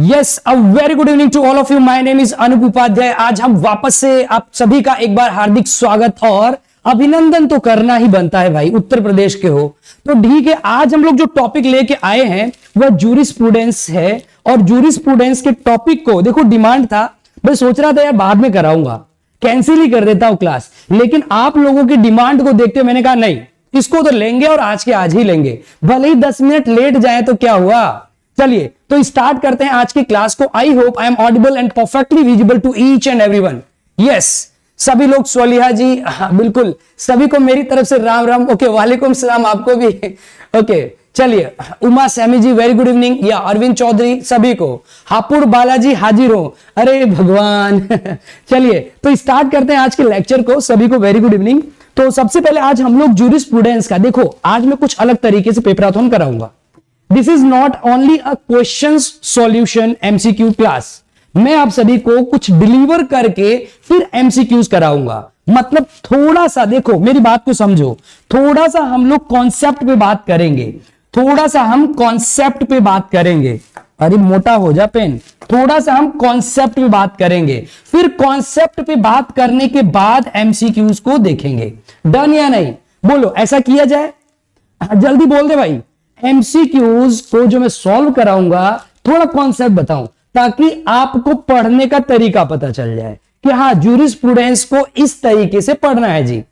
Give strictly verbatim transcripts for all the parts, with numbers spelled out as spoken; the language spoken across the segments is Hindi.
Yes, uh very good evening to all of you. My name is Anoop Upadhyay. आज हम वापस से आप सभी का एक बार हार्दिक स्वागत और अभिनंदन तो करना ही बनता है भाई, उत्तर प्रदेश के हो तो ठीक है। आज हम लोग जो टॉपिक लेके आए हैं वह जूरिस्प्रूडेंस है और जूरिस्प्रूडेंस के टॉपिक को देखो, डिमांड था, मैं सोच रहा था यार बाद में कराऊंगा, कैंसिल ही कर देता हूं क्लास, लेकिन आप लोगों की डिमांड को देखते मैंने कहा नहीं, इसको तो लेंगे और आज के आज ही लेंगे, भले ही दस मिनट लेट जाए तो क्या हुआ। चलिए तो स्टार्ट करते हैं आज की क्लास को। I hope I am audible and perfectly visible to each and everyone. Yes, सभी लोग, सोलिहा जी, हाँ, बिल्कुल सभी को मेरी तरफ से राम राम। ओके, वालेकुम सलाम आपको भी। ओके चलिए, Uma Sami ji very good evening, या अरविंद चौधरी सभी को, हापुड़ बालाजी हाजिर हो, अरे भगवान। चलिए तो स्टार्ट करते हैं आज के लेक्चर को, सभी को वेरी गुड इवनिंग। तो सबसे पहले आज हम लोग जूरिस्प्रूडेंस का, देखो आज मैं कुछ अलग तरीके से पेपराथन कराऊंगा। This is not only a question solution MCQ class, मैं आप सभी को कुछ डिलीवर करके फिर एमसीक्यूज कराऊंगा। मतलब थोड़ा सा देखो, मेरी बात को समझो, थोड़ा सा हम लोग कॉन्सेप्ट पे बात करेंगे, थोड़ा सा हम कॉन्सेप्ट पे बात करेंगे। अरे मोटा हो जा पेन। थोड़ा सा हम कॉन्सेप्ट पे बात करेंगे, फिर कॉन्सेप्ट पे बात करने के बाद एमसीक्यूज को देखेंगे। डन या नहीं? बोलो ऐसा किया जाए, जल्दी बोल दे भाई। एमसीक्यूज को जो मैं सॉल्व कराऊंगा थोड़ा कॉन्सेप्ट बताऊं ताकि आपको पढ़ने का तरीका पता चल जाए कि हाँ जूरिस्प्रूडेंस को इस तरीके से पढ़ना है जी।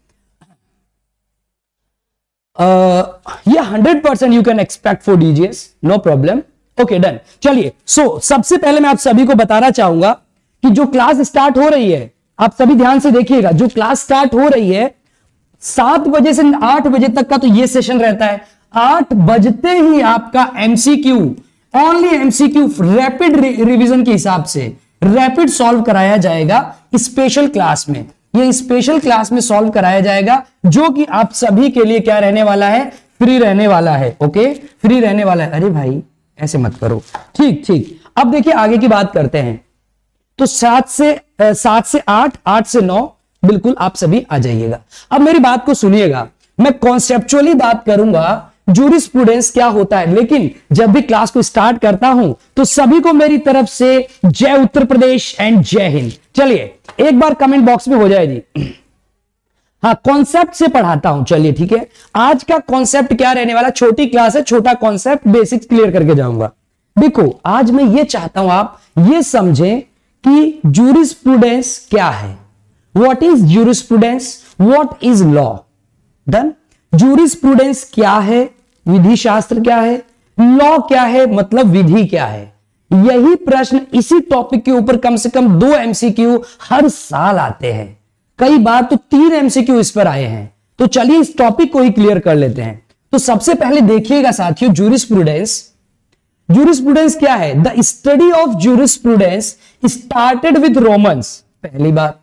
ये hundred percent you can expect for DGS, no problem. Okay done. चलिए सो सबसे पहले मैं आप सभी को बताना चाहूंगा कि जो क्लास स्टार्ट हो रही है, आप सभी ध्यान से देखिएगा, जो क्लास स्टार्ट हो रही है सात बजे से आठ बजे तक का तो ये सेशन रहता है। आठ बजते ही आपका MCQ, only MCQ rapid revision के हिसाब से रैपिड सॉल्व कराया जाएगा स्पेशल क्लास में। ये स्पेशल क्लास में सॉल्व कराया जाएगा जो कि आप सभी के लिए क्या रहने वाला है, फ्री रहने वाला है। ओके, फ्री रहने वाला है। अरे भाई ऐसे मत करो, ठीक ठीक। अब देखिए आगे की बात करते हैं। तो सात से सात से आठ, आठ से नौ, बिल्कुल आप सभी आ जाइएगा। अब मेरी बात को सुनिएगा, मैं कॉन्सेप्चुअली बात करूंगा जूरिस्प्रूडेंस क्या होता है, लेकिन जब भी क्लास को स्टार्ट करता हूं तो सभी को मेरी तरफ से जय उत्तर प्रदेश एंड जय हिंद। चलिए एक बार कमेंट बॉक्स में हो जाए जी। हाँ, कॉन्सेप्ट से पढ़ाता हूं। चलिए ठीक है, आज का कॉन्सेप्ट क्या रहने वाला, छोटी क्लास है, छोटा कॉन्सेप्ट, बेसिक्स क्लियर करके जाऊंगा। देखो आज मैं ये चाहता हूं आप ये समझें कि जूरिस्प्रूडेंस क्या है, what is jurisprudence, what is law. Done. Jurisprudence क्या है, विधि शास्त्र क्या है, लॉ क्या है, मतलब विधि क्या है। यही प्रश्न इसी टॉपिक के ऊपर कम से कम दो एमसीक्यू हर साल आते हैं, कई बार तो तीन एमसीक्यू इस पर आए हैं। तो चलिए इस टॉपिक को ही क्लियर कर लेते हैं। तो सबसे पहले देखिएगा साथियों, जूरिस्प्रूडेंस जूरिस्प्रूडेंस क्या है। The study of jurisprudence started with Romans. पहली बात,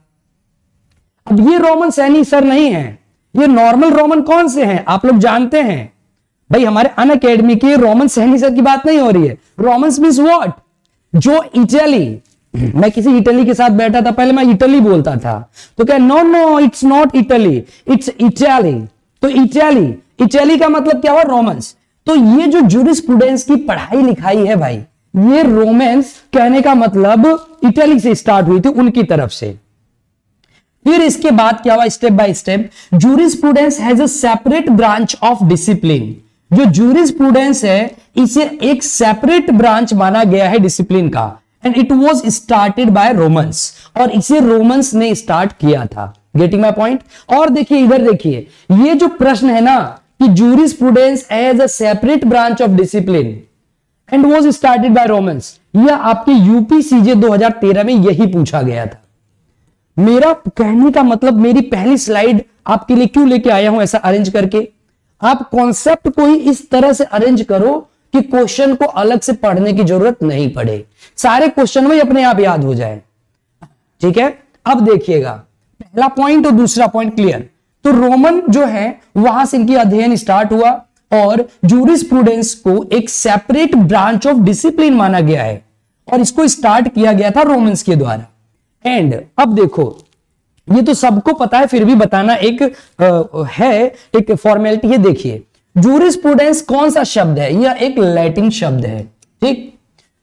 अब ये रोमन सैनी सर नहीं है, ये नॉर्मल रोमन कौन से हैं आप लोग जानते हैं भाई, हमारे अन अकेडमी के रोमन सैनी सर की बात नहीं हो रही है। रोमन्स मींस व्हाट, जो इटली, मैं किसी इटली के साथ बैठा था, पहले मैं इटली बोलता था तो क्या, no no it's not Italy, it's Italy. तो इटली, इटली का मतलब क्या हुआ, रोमन्स। तो ये जो जूरिस्प्रूडेंस की पढ़ाई लिखाई है भाई, ये रोमन्स कहने का मतलब इटली से स्टार्ट हुई थी, उनकी तरफ से। फिर इसके बाद क्या हुआ, step by step, jurisprudence has a separate branch of discipline. जो जूरिस्प्रूडेंस है इसे एक सेपरेट ब्रांच माना गया है डिसिप्लिन का, and it was started by Romans, और इसे रोमन्स ने स्टार्ट किया था। Getting my point. और देखिए इधर देखिए, ये जो प्रश्न है ना कि jurisprudence as a separate branch of discipline and was started by Romans, यह आपके यूपी सीजे दो हज़ार तेरह में यही पूछा गया था। मेरा कहने का मतलब, मेरी पहली स्लाइड आपके लिए क्यों लेके आया हूं ऐसा अरेंज करके, आप कॉन्सेप्ट को ही इस तरह से अरेंज करो कि क्वेश्चन को अलग से पढ़ने की जरूरत नहीं पड़े, सारे क्वेश्चन में अपने आप याद हो जाए। ठीक है, अब देखिएगा पहला पॉइंट और दूसरा पॉइंट क्लियर। तो रोमन जो है वहां से इनकी अध्ययन स्टार्ट हुआ और जूरिस्प्रूडेंस को एक सेपरेट ब्रांच ऑफ डिसिप्लिन माना गया है और इसको स्टार्ट किया गया था रोमन्स के द्वारा। एंड अब देखो, ये तो सबको पता है, फिर भी बताना एक आ, है एक फॉर्मेलिटी है। देखिए जूरिस्प्रूडेंस कौन सा शब्द है, यह एक लैटिन शब्द है। ठीक,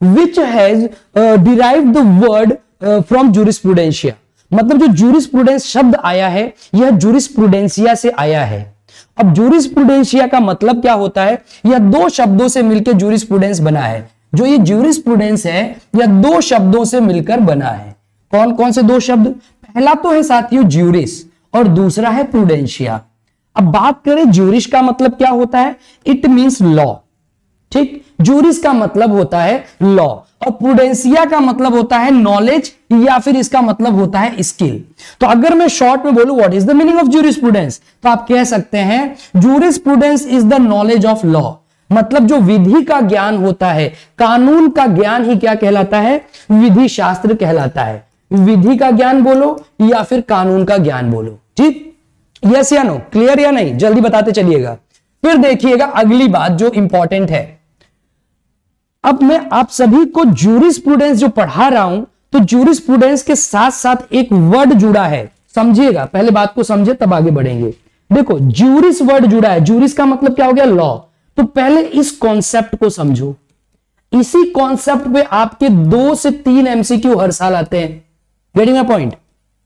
which has derived the word from jurisprudentia. मतलब जो जूरिस्प्रूडेंस शब्द आया है यह जूरिस्प्रूडेंशिया से आया है। अब जूरिस्प्रूडेंशिया का मतलब क्या होता है? यह दो शब्दों से मिलकर जूरिस्प्रूडेंस बना है। जो ये जूरिस्प्रूडेंस है यह दो शब्दों से मिलकर बना है। कौन कौन से दो शब्द? पहला तो है साथियों ज्यूरिस और दूसरा है प्रूडेंशिया। अब बात करें ज्यूरिस का मतलब क्या होता है? It means law. ठीक, ज्यूरिस का मतलब होता है लॉ और प्रूडेंशिया का मतलब होता है नॉलेज या फिर इसका मतलब होता है स्किल। तो अगर मैं शॉर्ट में बोलूं what is the meaning of jurisprudence, तो आप कह सकते हैं jurisprudence is the knowledge of law. मतलब जो विधि का ज्ञान होता है, कानून का ज्ञान ही क्या कहलाता है? विधि शास्त्र कहलाता है। विधि का ज्ञान बोलो या फिर कानून का ज्ञान बोलो। ठीक, यस या नो, क्लियर या नहीं, जल्दी बताते चलिएगा। फिर देखिएगा अगली बात जो इंपॉर्टेंट है। अब मैं आप सभी को ज्यूरिस्प्रूडेंस जो पढ़ा रहा हूं, तो ज्यूरिस्प्रूडेंस के साथ साथ एक वर्ड जुड़ा है, समझिएगा। पहले बात को समझे तब आगे बढ़ेंगे। देखो ज्यूरिस वर्ड जुड़ा है, ज्यूरिस का मतलब क्या हो गया? लॉ। तो पहले इस कॉन्सेप्ट को समझो। इसी कॉन्सेप्ट पे आपके दो से तीन एमसीक्यू हर साल आते हैं। Getting a point?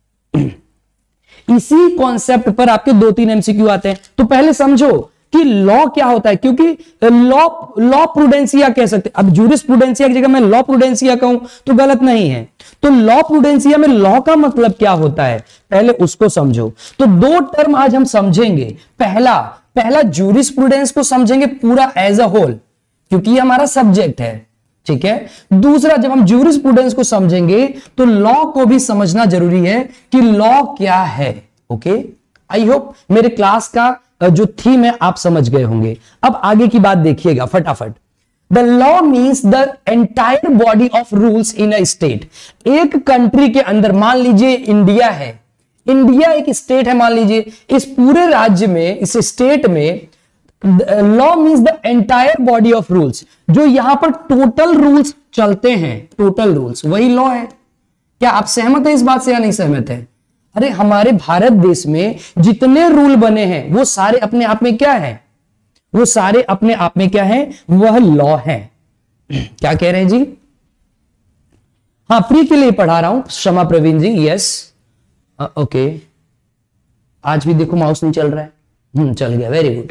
इसी कॉन्सेप्ट पर आपके दो तीन एमसीक्यू आते हैं। तो पहले समझो कि लॉ क्या होता है, क्योंकि लॉ लॉ प्रूडेंशिया कह सकते हैं। अब जूरिस्प्रूडेंशिया की जगह मैं लॉ प्रूडेंशिया कहूं तो गलत नहीं है। तो लॉ प्रूडेंशिया में लॉ का मतलब क्या होता है, पहले उसको समझो। तो दो टर्म आज हम समझेंगे। पहला पहला जूरिस्प्रूडेंस को समझेंगे पूरा एज अ होल, क्योंकि ये हमारा सब्जेक्ट है। ठीक है। दूसरा, जब हम ज्यूरिस्प्रूडेंस को समझेंगे तो लॉ को भी समझना जरूरी है कि लॉ क्या है। ओके, आई होप मेरे क्लास का जो थीम है आप समझ गए होंगे। अब आगे की बात देखिएगा फटाफट। The law means the entire body of rules in a state. एक कंट्री के अंदर, मान लीजिए इंडिया है, इंडिया एक स्टेट है, मान लीजिए इस पूरे राज्य में, इस स्टेट में law means the entire body of rules. जो यहां पर टोटल रूल्स चलते हैं, टोटल रूल्स, वही लॉ है। क्या आप सहमत हैं इस बात से या नहीं सहमत है? अरे हमारे भारत देश में जितने रूल बने हैं वो सारे अपने आप में क्या है? वो सारे अपने आप में क्या है? वह लॉ है। क्या कह रहे हैं जी? हाँ, फ्री के लिए पढ़ा रहा हूं, क्षमा प्रवीण जी। Yes, okay. आज भी देखो माउस नहीं चल रहा है। हम्म चल गया, वेरी गुड।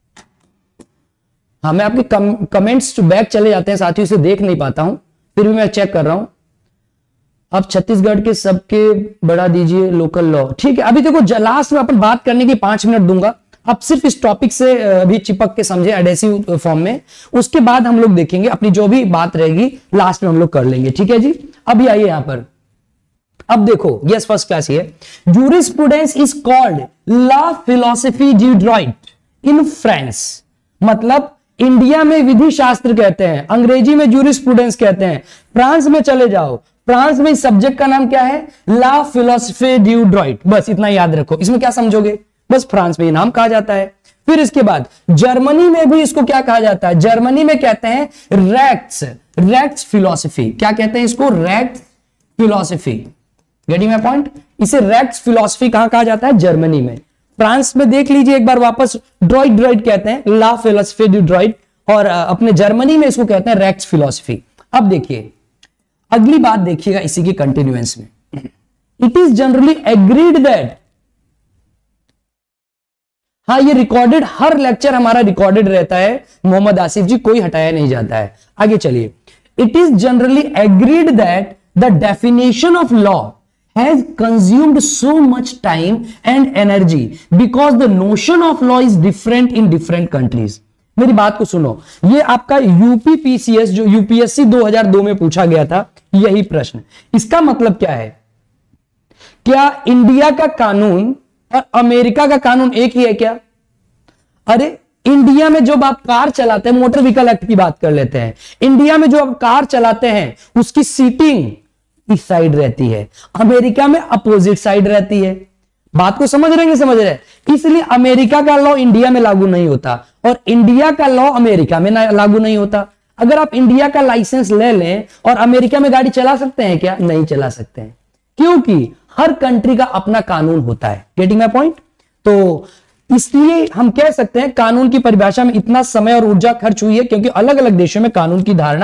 हाँ, मैं आपके कम, कमेंट्स बैक चले जाते हैं साथियों, इसे देख नहीं पाता हूं, फिर भी मैं चेक कर रहा हूं। अब छत्तीसगढ़ के सबके बढ़ा दीजिए लोकल लॉ। ठीक है, अभी देखो लास्ट में अपन बात करने की पांच मिनट दूंगा। अब सिर्फ इस टॉपिक से अभी चिपक के समझे एडेसिव फॉर्म में, उसके बाद हम लोग देखेंगे अपनी जो भी बात रहेगी लास्ट में हम लोग कर लेंगे। ठीक है जी, अभी आइए यहां पर। अब देखो, यस फर्स्ट क्लास ही है। Jurisprudence is called law philosophy du droit in France. मतलब इंडिया में विधि शास्त्र कहते हैं, अंग्रेजी में जूरिस्प्रूडेंस कहते हैं। फ्रांस में चले जाओ, फ्रांस में इस सब्जेक्ट का नाम क्या है? Law philosophy du droit. बस इतना याद रखो। इसमें क्या समझोगे? बस फ्रांस में ये नाम कहा जाता है। फिर इसके बाद जर्मनी में भी इसको क्या कहा जाता है? जर्मनी में कहते हैं रेक्ट्स, रेक्ट्स फिलोसफी। क्या कहते हैं इसको? Rechts philosophy. Getting my point? इसे रेक्ट्स फिलोसफी कहां कहा जाता है? जर्मनी में। फ्रांस में देख लीजिए एक बार वापस, ड्रॉइट ड्रॉइट कहते हैं, लॉ फिलोसफी ड्यू ड्रॉइट। और अपने जर्मनी में इसको कहते हैं रेक्ट्स फिलोसफी। अब देखिए अगली बात, देखिएगा इसी की कंटिन्यूएंस में। It is generally agreed that, हाँ ये रिकॉर्डेड, हर लेक्चर हमारा रिकॉर्डेड रहता है मोहम्मद आसिफ जी, कोई हटाया नहीं जाता है। आगे चलिए। It is generally agreed that the definition of law has consumed so much time and energy because the notion of law is different in different countries। मेरी बात को सुनो, ये आपका यूपीपीसीएस जो यूपीएससी दो हज़ार दो में पूछा गया था, यही प्रश्न। इसका मतलब क्या है? क्या इंडिया का कानून और अमेरिका का कानून एक ही है क्या? अरे इंडिया में जब आप कार चलाते हैं, मोटर व्हीकल एक्ट की बात कर लेते हैं, इंडिया में जो आप कार चलाते हैं उसकी सीटिंग इस साइड रहती है, अमेरिका में अपोजिट साइड रहती है। बात को समझ रहे हैं? समझ रहे हैं? इसलिए अमेरिका का लॉ इंडिया में लागू नहीं होता और इंडिया का लॉ अमेरिका में लागू नहीं होता। अगर आप इंडिया का लाइसेंस ले लें और अमेरिका में गाड़ी चला सकते हैं क्या? नहीं चला सकते हैं, क्योंकि हर कंट्री का अपना कानून होता है। Getting my point? तो इसलिए हम कह सकते हैं कानून की परिभाषा में इतना समय और ऊर्जा खर्च हुई है, क्योंकि अलग अलग देशों में कानून की धारणा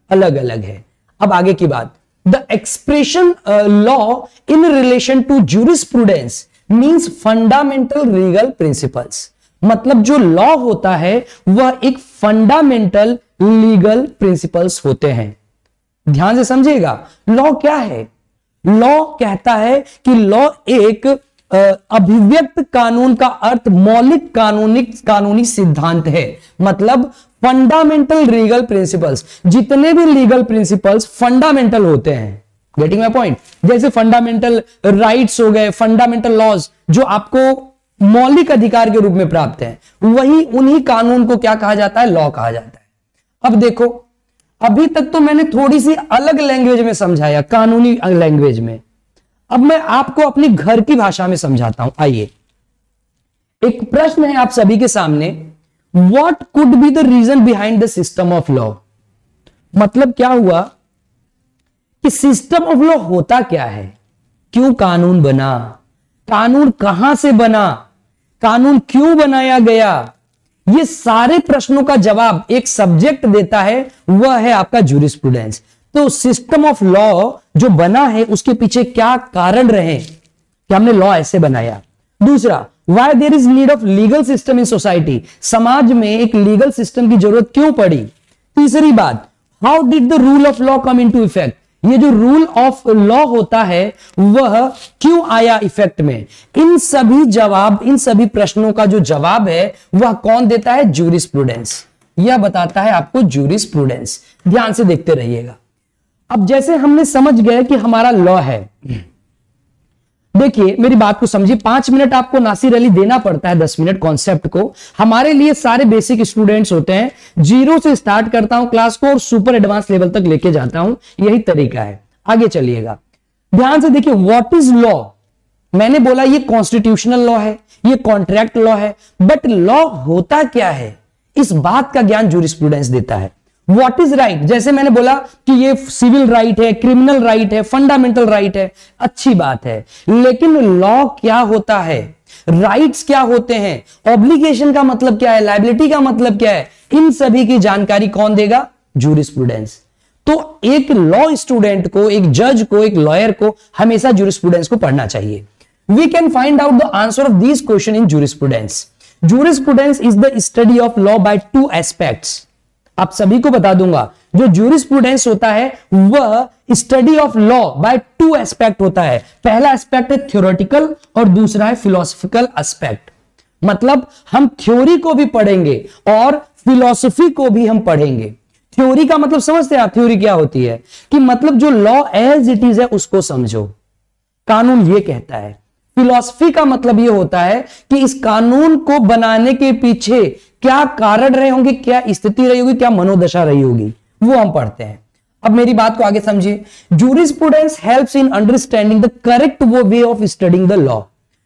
अलग अलग है। अब आगे की बात, the expression law in relation to jurisprudence means fundamental legal principles. मतलब जो लॉ होता है वह एक फंडामेंटल लीगल प्रिंसिपल्स होते हैं। ध्यान से समझिएगा, लॉ क्या है? लॉ कहता है कि लॉ एक अभिव्यक्त कानून का अर्थ मौलिक कानूनी कानूनी सिद्धांत है। मतलब फंडामेंटल लीगल प्रिंसिपल्स, जितने भी लीगल प्रिंसिपल्स फंडामेंटल होते हैं। Getting my point? जैसे फंडामेंटल राइट्स हो गए, फंडामेंटल लॉज जो आपको मौलिक अधिकार के रूप में प्राप्त है, वही उन्हीं कानून को क्या कहा जाता है? लॉ कहा जाता है। अब देखो, अभी तक तो मैंने थोड़ी सी अलग लैंग्वेज में समझाया, कानूनी लैंग्वेज में। अब मैं आपको अपनी घर की भाषा में समझाता हूं। आइए, एक प्रश्न है आप सभी के सामने, what could be the reason behind the system of law? मतलब क्या हुआ कि सिस्टम ऑफ लॉ होता क्या है? क्यों कानून बना? कानून कहां से बना? कानून क्यों बनाया गया? ये सारे प्रश्नों का जवाब एक सब्जेक्ट देता है, वह है आपका ज्यूरिस्प्रूडेंस। तो सिस्टम ऑफ लॉ जो बना है उसके पीछे क्या कारण रहे कि हमने लॉ ऐसे बनाया। दूसरा, why there is need of legal system in society, समाज में एक लीगल सिस्टम की जरूरत क्यों पड़ी। तीसरी बात, how did the rule of law come into effect, ये जो रूल ऑफ लॉ होता है वह क्यों आया इफेक्ट में। इन सभी जवाब, इन सभी प्रश्नों का जो जवाब है वह कौन देता है? ज्यूरिस्प्रूडेंस। यह बताता है आपको ज्यूरिस्प्रूडेंस। ध्यान से देखते रहिएगा। अब जैसे हमने समझ गए कि हमारा लॉ है, देखिए मेरी बात को समझिए, पांच मिनट आपको नासिर अली देना पड़ता है, दस मिनट कॉन्सेप्ट को। हमारे लिए सारे बेसिक स्टूडेंट्स होते हैं, जीरो से स्टार्ट करता हूं क्लास को और सुपर एडवांस लेवल तक लेके जाता हूं, यही तरीका है। आगे चलिएगा, ध्यान से देखिए, व्हाट इज लॉ। मैंने बोला ये कॉन्स्टिट्यूशनल लॉ है, ये कॉन्ट्रैक्ट लॉ है, बट लॉ होता क्या है, इस बात का ज्ञान ज्यूरिस्प्रूडेंस देता है। व्हाट इज राइट, जैसे मैंने बोला कि ये सिविल राइट है, क्रिमिनल राइट है, फंडामेंटल राइट है, अच्छी बात है, लेकिन लॉ क्या होता है, राइट्स क्या होते हैं, ऑब्लिगेशन का मतलब क्या है, लायबिलिटी का मतलब क्या है, इन सभी की जानकारी कौन देगा? ज्यूरिस्प्रूडेंस। तो एक लॉ स्टूडेंट को, एक जज को, एक लॉयर को हमेशा ज्यूरिस्प्रूडेंस को पढ़ना चाहिए। We can find out the answer of this question in jurisprudence. Jurisprudence is the study of law by two aspects. आप सभी को बता दूंगा, जो ज्यूरिस्प्रूडेंस होता है वह study of law by two aspect होता है। पहला एस्पेक्ट है थ्योरेटिकल और दूसरा है फिलोसफिकल एस्पेक्ट। मतलब हम थ्योरी को भी पढ़ेंगे और फिलोसफी को भी हम पढ़ेंगे। थ्योरी का मतलब समझते हैं आप? थ्योरी क्या होती है कि मतलब जो लॉ एज इट इज है उसको समझो, कानून ये कहता है। फिलॉसफी का मतलब यह होता है कि इस कानून को बनाने के पीछे क्या कारण रहे होंगे, क्या स्थिति रही होगी, क्या मनोदशा रही होगी, वो हम पढ़ते हैं। अब मेरी बात को आगे समझिए। Jurisprudence helps in understanding the correct वो way of studying the law.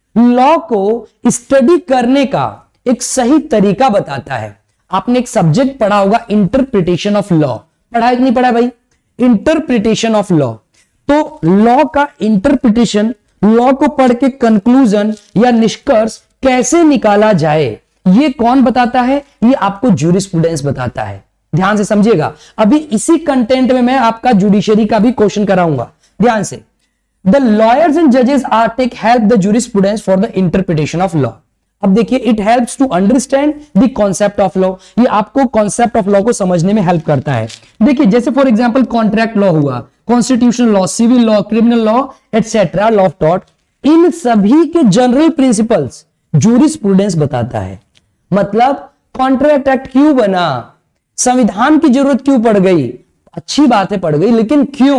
Law को स्टडी करने का एक सही तरीका बताता है। आपने एक सब्जेक्ट पढ़ा होगा, इंटरप्रिटेशन ऑफ लॉ, पढ़ा है कि नहीं पढ़ा भाई? Interpretation of law. तो लॉ का इंटरप्रिटेशन, लॉ को पढ़ के कंक्लूजन या निष्कर्ष कैसे निकाला जाए, ये कौन बताता है? ये आपको ज्यूरिस्प्रूडेंस बताता है। ध्यान से समझिएगा, अभी इसी कंटेंट में मैं आपका जुडिशरी का भी क्वेश्चन कराऊंगा। ध्यान से, द लॉयर्स एंड जजेस are take help the jurisprudence for the interpretation of law. अब देखिए, it helps to understand the concept of law. ये आपको कॉन्सेप्ट ऑफ लॉ को समझने में हेल्प करता है। देखिए, जैसे फॉर एग्जांपल कॉन्ट्रैक्ट लॉ हुआ, constitutional law, civil law, criminal law etcetera, law of tort, इन सभी के जनरल प्रिंसिपल्स ज्यूरिस्प्रूडेंस बताता है। मतलब कॉन्ट्रैक्ट एक्ट क्यों बना, संविधान की जरूरत क्यों पड़ गई, अच्छी बात है पड़ गई, लेकिन क्यों,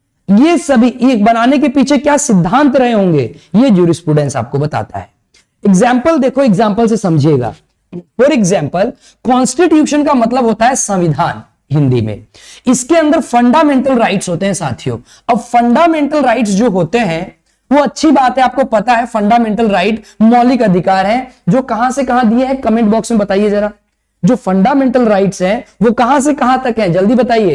ये सभी एक बनाने के पीछे क्या सिद्धांत रहे होंगे, ये ज्यूरिस्प्रूडेंस आपको बताता है। एग्जाम्पल देखो, एग्जाम्पल से समझिएगा। फॉर एग्जाम्पल, कॉन्स्टिट्यूशन का मतलब होता है संविधान हिंदी में। इसके अंदर फंडामेंटल राइट्स होते हैं साथियों। अब फंडामेंटल राइट्स जो होते हैं वो अच्छी बात है, आपको पता है फंडामेंटल राइट मौलिक अधिकार है, जो कहां से कहां दिए हैं कमेंट बॉक्स में बताइए जरा। जो फंडामेंटल राइट्स हैं वो कहां से कहां तक हैं, जल्दी बताइए।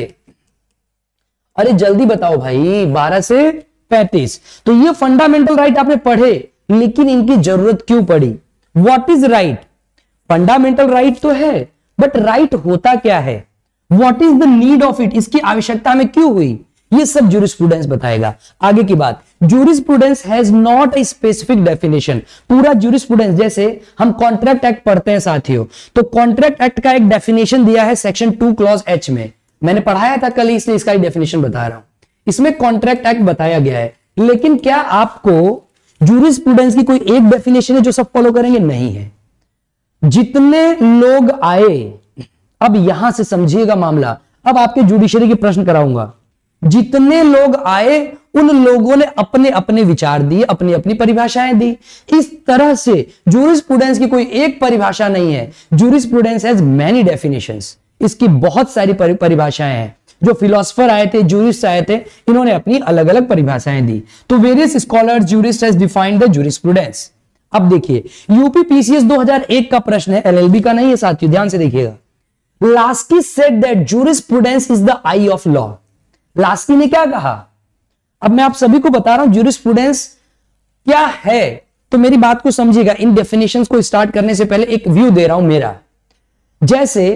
अरे जल्दी बताओ भाई, बारह से पैंतीस। तो ये फंडामेंटल राइट आपने पढ़े, लेकिन इनकी जरूरत क्यों पड़ी? What is right? Fundamental right तो है, बट राइट होता क्या है? What is the need of it, इसकी आवश्यकता में क्यों हुई, ये सब जूरिस्प्रूडेंस बताएगा। आगे की बात, jurisprudence has not a specific definition. पूरा जूरिस्प्रूडेंस, जैसे हम कॉन्ट्रैक्ट एक्ट पढ़ते हैं साथियों, तो कॉन्ट्रैक्ट एक्ट का एक डेफिनेशन दिया है सेक्शन टू क्लॉज एच में, मैंने पढ़ाया था कल, इसलिए इसका डेफिनेशन बता रहा हूं। इसमें कॉन्ट्रैक्ट एक्ट बताया गया है, लेकिन क्या आपको जूरिस्प्रूडेंस की कोई एक डेफिनेशन है जो सब फॉलो करेंगे? नहीं है। जितने लोग आए, अब यहां से समझिएगा मामला, अब आपके जुडिशरी के प्रश्न कराऊंगा। जितने लोग आए उन लोगों ने अपने अपने विचार दिए, अपनी अपनी परिभाषाएं दी। इस तरह से जूरिस्प्रूडेंस की कोई एक परिभाषा नहीं है, जूरिस्प्रूडेंस हैज मैनी डेफिनेशंस, इसकी बहुत सारी परिभाषाएं हैं। जो फिलोसोफर आए थे, जूरिस्ट आए थे, इन्होंने अपनी अलग अलग परिभाषाएं दी। तो various scholars, jurist has defined the jurisprudence. अब देखिए, यूपी पीसीएस दो हज़ार एक का प्रश्न है, एलएलबी का नहीं है साथियों, ध्यान से देखिएगा। Laski said that jurisprudence is the eye of law. Laski ने क्या कहा? अब मैं आप सभी को बता रहा हूं जूरिस्प्रूडेंस क्या है, तो मेरी बात को समझिएगा। इन डेफिनेशंस को स्टार्ट करने से पहले एक व्यू दे रहा हूं मेरा, जैसे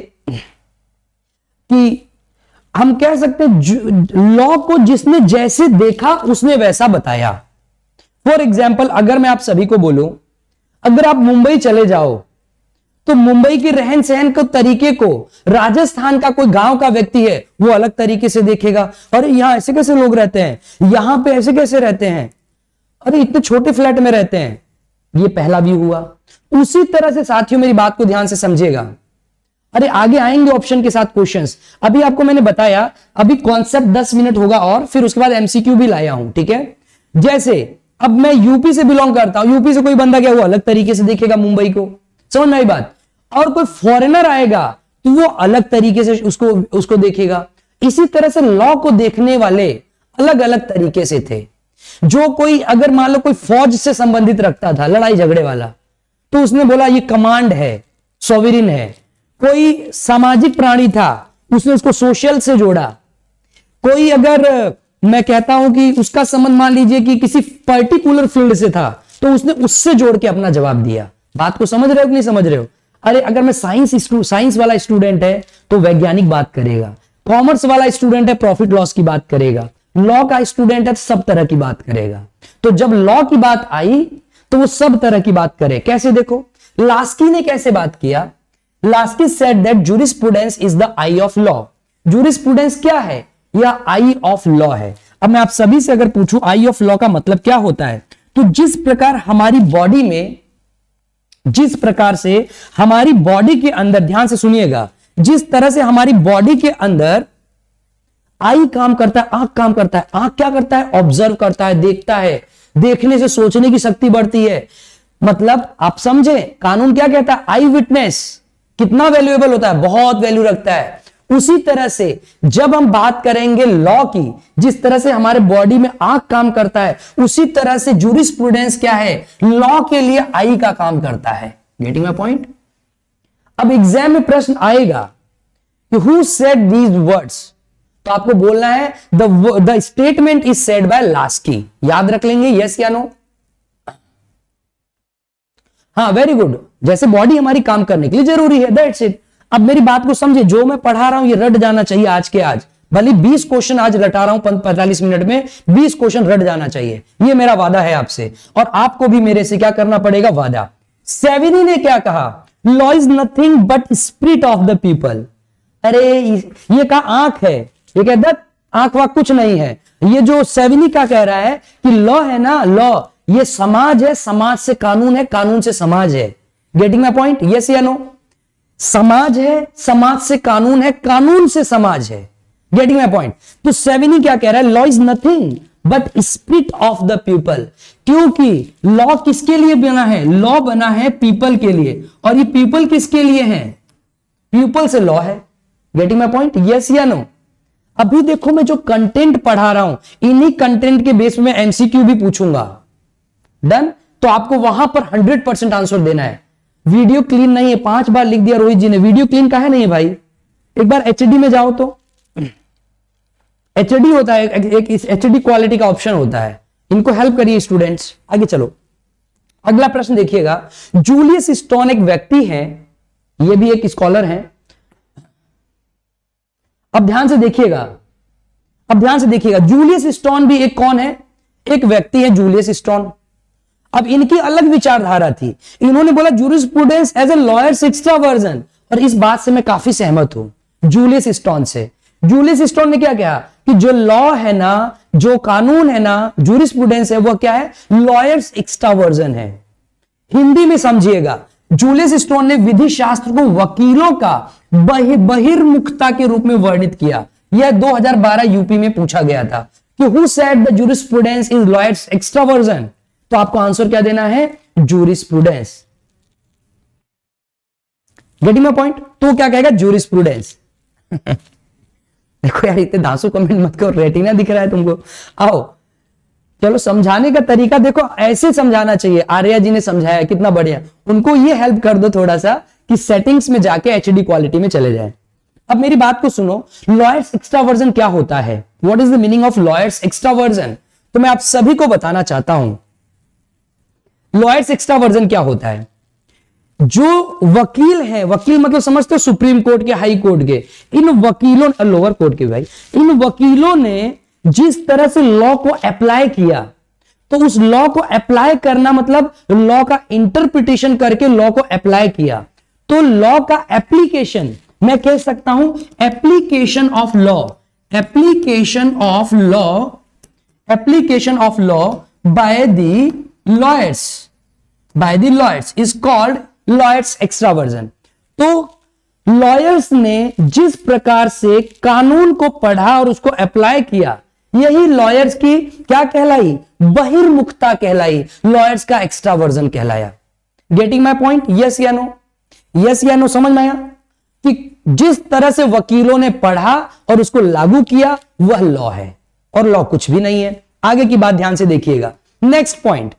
कि हम कह सकते हैं लॉ को जिसने जैसे देखा उसने वैसा बताया। फॉर एग्जाम्पल, अगर मैं आप सभी को बोलूं, अगर आप मुंबई चले जाओ तो मुंबई के रहन सहन के तरीके को राजस्थान का कोई गांव का व्यक्ति है वो अलग तरीके से देखेगा। अरे यहां ऐसे कैसे लोग रहते हैं, यहां पे ऐसे कैसे रहते हैं, अरे इतने छोटे फ्लैट में रहते हैं। ये पहला व्यू हुआ। उसी तरह से साथियों मेरी बात को ध्यान से समझिएगा। अरे आगे आएंगे ऑप्शन के साथ क्वेश्चंस। अभी आपको मैंने बताया, अभी कॉन्सेप्ट दस मिनट होगा और फिर उसके बाद एमसीक्यू भी लाया हूं, ठीक है। जैसे अब मैं यूपी से बिलोंग करता हूं, यूपी से कोई बंदा क्या वो अलग तरीके से देखेगा मुंबई को, समझ में आई बात। और कोई फॉरेनर आएगा तो वो अलग तरीके से उसको उसको देखेगा। इसी तरह से लॉ को देखने वाले अलग अलग तरीके से थे। जो कोई अगर मान लो कोई फौज से संबंधित रखता था, लड़ाई झगड़े वाला, तो उसने बोला ये कमांड है, सॉवरिन है। कोई सामाजिक प्राणी था, उसने उसको सोशल से जोड़ा। कोई अगर मैं कहता हूं कि उसका संबंध मान लीजिए कि किसी पर्टिकुलर फील्ड से था, तो उसने उससे जोड़ के अपना जवाब दिया। बात को समझ रहे हो कि नहीं समझ रहे हो? अरे अगर मैं साइंस साइंस वाला स्टूडेंट है तो वैज्ञानिक बात करेगा, कॉमर्स वाला स्टूडेंट है प्रॉफिट लॉस की बात करेगा, लॉ का स्टूडेंट है सब तरह की बात करेगा। तो जब लॉ की बात आई तो वो सब तरह की बात करे। कैसे देखो, लास्की ने कैसे बात किया? Laski said that jurisprudence is the eye of law. Jurisprudence क्या है? यह आई ऑफ लॉ है। अब मैं आप सभी से अगर पूछूं आई ऑफ लॉ का मतलब क्या होता है, तो जिस प्रकार हमारी बॉडी में, जिस प्रकार से हमारी बॉडी के अंदर, ध्यान से सुनिएगा, जिस तरह से हमारी बॉडी के अंदर आई काम करता है, आंख काम करता है। आंख क्या करता है? ऑब्जर्व करता है, देखता है, देखने से सोचने की शक्ति बढ़ती है। मतलब आप समझे, कानून क्या कहता है? आई विटनेस कितना वैल्यूएबल होता है, बहुत वैल्यू रखता है। उसी तरह से जब हम बात करेंगे लॉ की, जिस तरह से हमारे बॉडी में आंख काम करता है, उसी तरह से जूरिस्प्रूडेंस क्या है? लॉ के लिए आई का काम करता है। Getting my point? अब एग्जाम में प्रश्न आएगा कि हु सेड दीज वर्ड्स, तो आपको बोलना है the the statement is said by Laski. याद रख लेंगे, यस या नो? हाँ, वेरी गुड। जैसे बॉडी हमारी काम करने के लिए जरूरी है, दैट्स इट। अब मेरी बात को समझे, जो मैं पढ़ा रहा हूं ये रट जाना चाहिए आज के आज। भले बीस क्वेश्चन आज रटा रहा हूं पैंतालीस मिनट में, बीस क्वेश्चन रट जाना चाहिए, ये मेरा वादा है आपसे। और आपको भी मेरे से क्या करना पड़ेगा? वादा। सेविनी ने क्या कहा? Law is nothing but spirit of the people. अरे ये का आंख है, ये कहता आंख वाक कुछ नहीं है। ये जो सेविनी का कह रहा है कि लॉ है ना, लॉ ये समाज है, समाज से कानून है, कानून से समाज है। Getting my point? यस या नो? समाज है, समाज से कानून है, कानून से समाज है। Getting my point? तो सेविनी क्या कह रहा है? Law is nothing but spirit of the people. क्योंकि लॉ किसके लिए बना है? लॉ बना है पीपल के लिए। और ये पीपल किसके लिए है? पीपल से लॉ है। Getting my point? यस या नो? अभी देखो मैं जो कंटेंट पढ़ा रहा हूं, इन्हीं कंटेंट के बेस में एमसीक्यू भी पूछूंगा। डन? तो आपको वहां पर हंड्रेड परसेंट आंसर देना है। वीडियो क्लीन नहीं है, पांच बार लिख दिया रोहित जी ने। वीडियो क्लीन काहे नहीं है भाई? एक बार एचडी में जाओ तो एचडी होता है, एक एचडी क्वालिटी का ऑप्शन होता है। इनको हेल्प करिए स्टूडेंट्स। आगे चलो, अगला प्रश्न देखिएगा। जूलियस स्टोन एक व्यक्ति है, ये भी एक स्कॉलर है। अब ध्यान से देखिएगा, अब ध्यान से देखिएगा, जूलियस स्टोन भी एक कौन है, एक व्यक्ति है जूलियस स्टोन। अब इनकी अलग विचारधारा थी, इन्होंने बोला jurisprudence as a lawyer's extraversion, और इस बात से मैं काफी सहमत हूं जूलियस स्टोन से। जूलियस स्टोन ने क्या कहा कि जो लॉ है ना, जो कानून है ना, जूरिस्प्रूडेंस है, वो क्या है, लॉयर्स एक्स्ट्रा वर्जन है। हिंदी में समझिएगा, जूलियस स्टोन ने विधि शास्त्र को वकीलों का बहि, बहिर्मुखता के रूप में वर्णित किया। यह दो हज़ार बारह यूपी में पूछा गया था कि who said the jurisprudence is lawyer's extraversion, तो आपको आंसर क्या देना है, जूरिस्प्रूडेंस। Getting my point? तो क्या कहेगा, जूरिस्प्रूडेंस। देखो यार, इतने धांसू कमेंट मत करो, रेटिना दिख रहा है तुमको। आओ चलो, समझाने का तरीका देखो, ऐसे समझाना चाहिए। आर्या जी ने समझाया, कितना बढ़िया। उनको ये हेल्प कर दो थोड़ा सा कि सेटिंग्स में जाके एचडी क्वालिटी में चले जाए। अब मेरी बात को सुनो, लॉयर्स एक्स्ट्रा वर्जन क्या होता है, what is the meaning of lawyer's extraversion? तो मैं आप सभी को बताना चाहता हूं, लॉयर्स एक्स्ट्रा वर्जन क्या होता है। जो वकील हैं, वकील मतलब समझते हो सुप्रीम कोर्ट के, हाई कोर्ट के, इन वकीलों, लोअर कोर्ट के भाई, इन वकीलों ने जिस तरह से लॉ को अप्लाई किया, तो उस लॉ को अप्लाई करना मतलब लॉ का इंटरप्रिटेशन करके लॉ को अप्लाई किया, तो लॉ का एप्लीकेशन, मैं कह सकता हूं application of law, application of law, application of law by the lawyers, by the lawyers is called lawyer's extraversion. तो लॉयर्स ने जिस प्रकार से कानून को पढ़ा और उसको अप्लाई किया, यही लॉयर्स की क्या कहलाई, बहिर्मुखता कहलाई, लॉयर्स का एक्स्ट्रा वर्जन कहलाया। Getting my point? यस या नो? यस या नो? समझ में आया कि जिस तरह से वकीलों ने पढ़ा और उसको लागू किया, वह लॉ है, और लॉ कुछ भी नहीं है। आगे की बात ध्यान से देखिएगा। नेक्स्ट पॉइंट,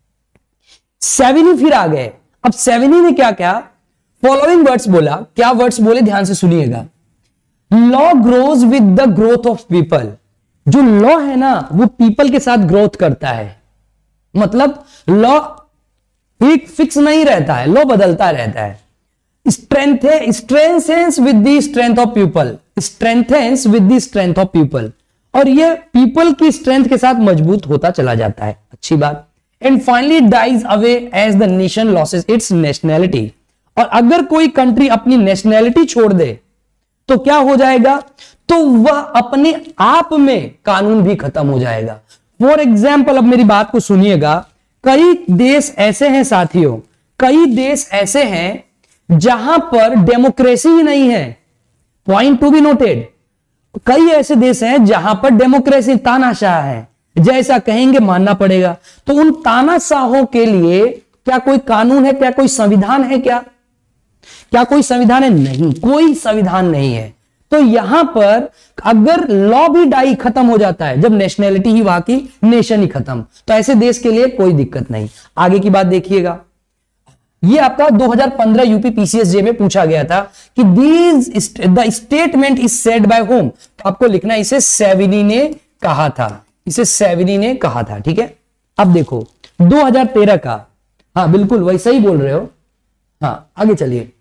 सेवेनी फिर आ गए। अब सेवेनी ने क्या क्या फॉलोइंग वर्ड्स बोला, क्या वर्ड्स बोले, ध्यान से सुनिएगा। Law grows with the growth of people, जो लॉ है ना वो पीपल के साथ ग्रोथ करता है, मतलब लॉ एक फिक्स नहीं रहता है, लॉ बदलता रहता है। स्ट्रेंथ है, strengthens with the strength of people, strengthens with the strength of people, और ये पीपल की स्ट्रेंथ के साथ मजबूत होता चला जाता है। अच्छी बात। And finally dies away as the nation loses its nationality, और अगर कोई कंट्री अपनी नेशनैलिटी छोड़ दे तो क्या हो जाएगा, तो वह अपने आप में कानून भी खत्म हो जाएगा। फॉर एग्जाम्पल, अब मेरी बात को सुनिएगा, कई देश ऐसे हैं साथियों, कई देश ऐसे हैं जहां पर डेमोक्रेसी ही नहीं है। पॉइंट टू बी नोटेड, कई ऐसे देश हैं जहां पर डेमोक्रेसी तानाशाह है, जैसा कहेंगे मानना पड़ेगा। तो उन तानाशाहों के लिए क्या कोई कानून है, क्या कोई संविधान है, क्या क्या कोई संविधान है? नहीं, कोई संविधान नहीं है। तो यहां पर अगर लॉ भी डाई खत्म हो जाता है, जब नेशनैलिटी ही वहां की, नेशन ही खत्म, तो ऐसे देश के लिए कोई दिक्कत नहीं। आगे की बात देखिएगा, ये आपका दो हज़ार पंद्रह यूपी पीसीएसजे में पूछा गया था कि these the statement is said by whom, तो आपको लिखना इसे सेवेनी ने कहा था, इसे सेवेनी ने कहा था। ठीक है, अब देखो दो हज़ार तेरह का, हाँ बिल्कुल वैसा ही बोल रहे हो। हाँ आगे चलिए।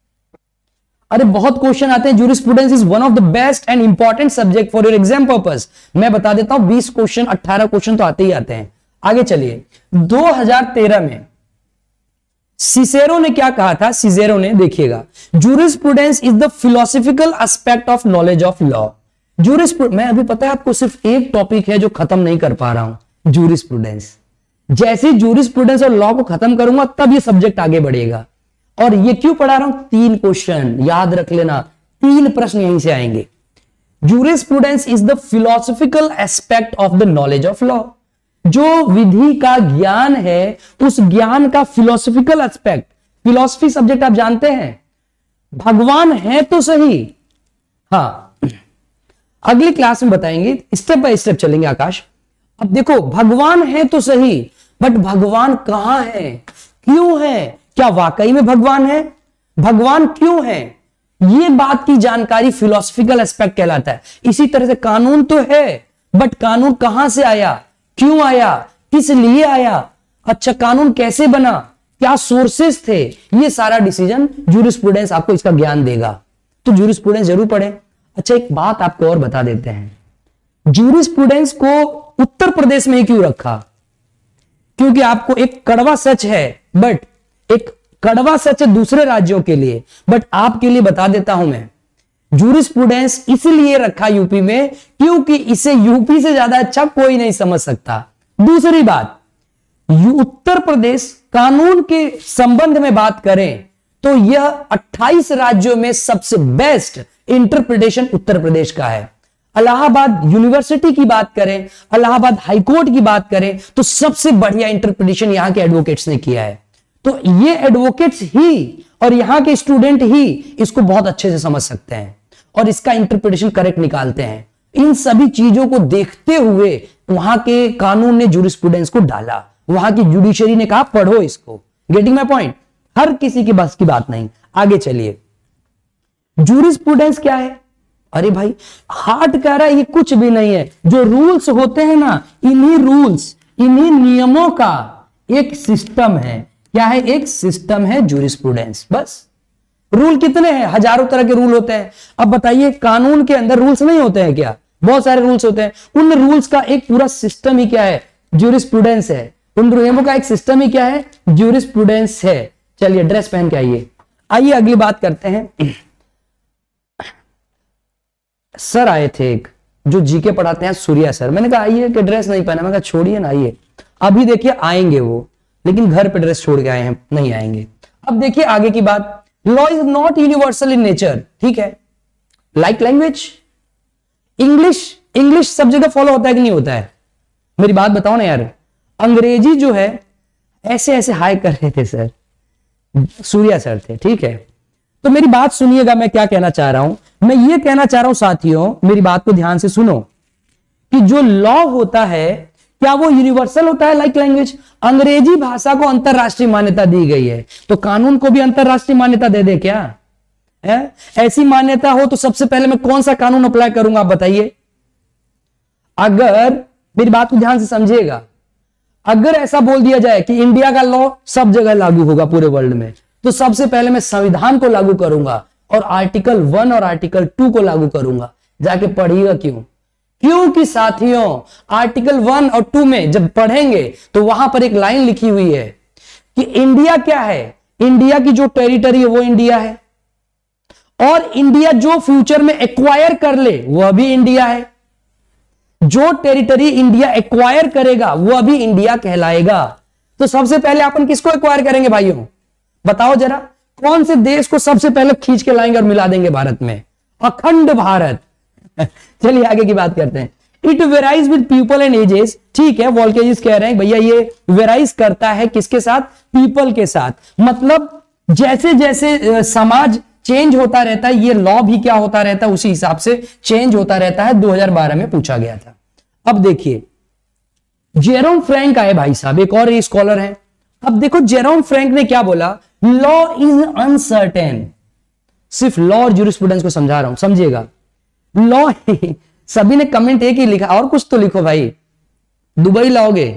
अरे बहुत क्वेश्चन आते हैं, jurisprudence is one of the best and important subject for your exam purpose. मैं बता देता हूं बीस क्वेश्चन, अठारह क्वेश्चन तो आते ही आते हैं। आगे चलिए, दो हज़ार तेरह में सिसेरो ने क्या कहा था? सिसेरो ने, देखिएगा, jurisprudence is the philosophical aspect of knowledge of law. Jurisprudence, मैं अभी पता है आपको सिर्फ एक टॉपिक है जो खत्म नहीं कर पा रहा हूं, जूरिस्प्रूडेंस। जैसे जूरिस्प्रूडेंस और लॉ को खत्म करूंगा तब ये सब्जेक्ट आगे बढ़ेगा। और ये क्यों पढ़ा रहा हूं? तीन क्वेश्चन याद रख लेना, तीन प्रश्न यहीं से आएंगे। Jurisprudence is the philosophical aspect of the knowledge of law, जो विधि का ज्ञान है उस ज्ञान का फिलोसॉफिकल एस्पेक्ट। फिलोसफी सब्जेक्ट आप जानते हैं, भगवान है तो सही, हाँ अगली क्लास में बताएंगे, स्टेप बाय स्टेप चलेंगे आकाश। अब देखो, भगवान है तो सही, बट भगवान कहां है, क्यों है, क्या वाकई में भगवान है, भगवान क्यों है, ये बात की जानकारी फिलोसॉफिकल एस्पेक्ट कहलाता है। इसी तरह से कानून तो है, बट कानून कहां से आया, क्यों आया, किस लिए आया, अच्छा कानून कैसे बना, क्या सोर्सेस थे, ये सारा डिसीजन जूरिस्प्रूडेंस आपको इसका ज्ञान देगा। तो जूरिस्प्रूडेंस जरूर पढ़ें। अच्छा एक बात आपको और बता देते हैं, ज्यूरिस्प्रूडेंस को उत्तर प्रदेश में क्यों रखा? क्योंकि आपको एक कड़वा सच है, बट एक कड़वा सच है दूसरे राज्यों के लिए, बट आपके लिए बता देता हूं मैं, ज्यूरिस्प्रूडेंस इसलिए रखा यूपी में क्योंकि इसे यूपी से ज्यादा अच्छा कोई नहीं समझ सकता। दूसरी बात, उत्तर प्रदेश कानून के संबंध में बात करें तो यह अट्ठाईस राज्यों में सबसे बेस्ट इंटरप्रिटेशन उत्तर प्रदेश का है। इलाहाबाद यूनिवर्सिटी की बात करें, इलाहाबाद हाईकोर्ट की बात करें तो सबसे बढ़िया इंटरप्रिटेशन यहां के एडवोकेट्स ने किया है। तो ये एडवोकेट्स ही और यहां के स्टूडेंट ही इसको बहुत अच्छे से समझ सकते हैं और इसका इंटरप्रिटेशन करेक्ट निकालते हैं। इन सभी चीजों को देखते हुए वहां के कानून ने ज्यूरिस्प्रूडेंस को डाला, वहां की जुडिशरी ने कहा पढ़ो इसको। Getting my point? हर किसी की बस की बात नहीं। आगे चलिए, ज्यूरिस्प्रूडेंस क्या है? अरे भाई हार्ट कह रहा है ये कुछ भी नहीं है, जो रूल्स होते हैं ना, इन्हीं रूल्स इन्हीं नियमों का एक सिस्टम है। क्या है? एक सिस्टम है ज्यूरिस्प्रूडेंस। बस रूल कितने हैं? हजारों तरह के रूल होते हैं। अब बताइए कानून के अंदर रूल्स नहीं होते हैं क्या? बहुत सारे रूल्स होते हैं। उन रूल्स का एक पूरा सिस्टम ही क्या है? ज्यूरिस्प्रूडेंस है। उन नियमों का एक सिस्टम ही क्या है? ज्यूरिस्प्रूडेंस है। चलिए ड्रेस पहन के आइए। आइए अगली बात करते हैं। सर आए थे एक जो जीके पढ़ाते हैं, सूर्या सर। मैंने कहा आइए कि ड्रेस नहीं पहना। मैंने कहा छोड़िए ना, आइए। अभी देखिए आएंगे वो, लेकिन घर पे ड्रेस छोड़ के आए हैं, नहीं आएंगे। अब देखिए आगे की बात, law is not universal in nature. ठीक है, लाइक लैंग्वेज, इंग्लिश इंग्लिश सब जगह फॉलो होता है कि नहीं होता है? मेरी बात बताओ ना यार। अंग्रेजी जो है ऐसे ऐसे हाय कर रहे थे सर, सूर्या सर थे। ठीक है, तो मेरी बात सुनिएगा, मैं क्या कहना चाह रहा हूं। मैं ये कहना चाह रहा हूं साथियों, मेरी बात को ध्यान से सुनो, कि जो लॉ होता है क्या वो यूनिवर्सल होता है लाइक लैंग्वेज? अंग्रेजी भाषा को अंतरराष्ट्रीय मान्यता दी गई है, तो कानून को भी अंतरराष्ट्रीय मान्यता दे दे क्या है? ऐसी मान्यता हो तो सबसे पहले मैं कौन सा कानून अप्लाई करूंगा, आप बताइए। अगर मेरी बात को ध्यान से समझिएगा, अगर ऐसा बोल दिया जाए कि इंडिया का लॉ सब जगह लागू होगा पूरे वर्ल्ड में, तो सबसे पहले मैं संविधान को लागू करूंगा और आर्टिकल वन और आर्टिकल टू को लागू करूंगा। जाके पढ़िएगा क्यों? क्योंकि साथियों आर्टिकल वन और टू में जब पढ़ेंगे तो वहां पर एक लाइन लिखी हुई है कि इंडिया क्या है, इंडिया की जो टेरिटरी है वो इंडिया है, और इंडिया जो फ्यूचर में एक्वायर कर ले वह भी इंडिया है। जो टेरिटरी इंडिया एक्वायर करेगा वह भी इंडिया कहलाएगा। तो सबसे पहले अपन किसको एक्वायर करेंगे भाइयों? बताओ जरा, कौन से देश को सबसे पहले खींच के लाएंगे और मिला देंगे भारत में? अखंड भारत। चलिए आगे की बात करते हैं। It varies with people and ages. ठीक है, वॉल्केजिस कह रहे हैं भैया ये वेराइज करता है किसके साथ? पीपल के साथ। मतलब जैसे जैसे समाज चेंज होता रहता है, ये लॉ भी क्या होता रहता है, उसी हिसाब से चेंज होता रहता है। दो हज़ार बारह में पूछा गया था। अब देखिए जेरोम फ्रैंक आए भाई साहब, एक और स्कॉलर हैं। अब देखो जेरोम फ्रैंक ने क्या बोला, लॉ इज अनसर्टेन। सिर्फ लॉ और ज्यूरिस्प्रूडेंस को समझा रहा हूं, समझिएगा। लॉ सभी ने कमेंट एक ही लिखा, और कुछ तो लिखो भाई। दुबई लाओगे?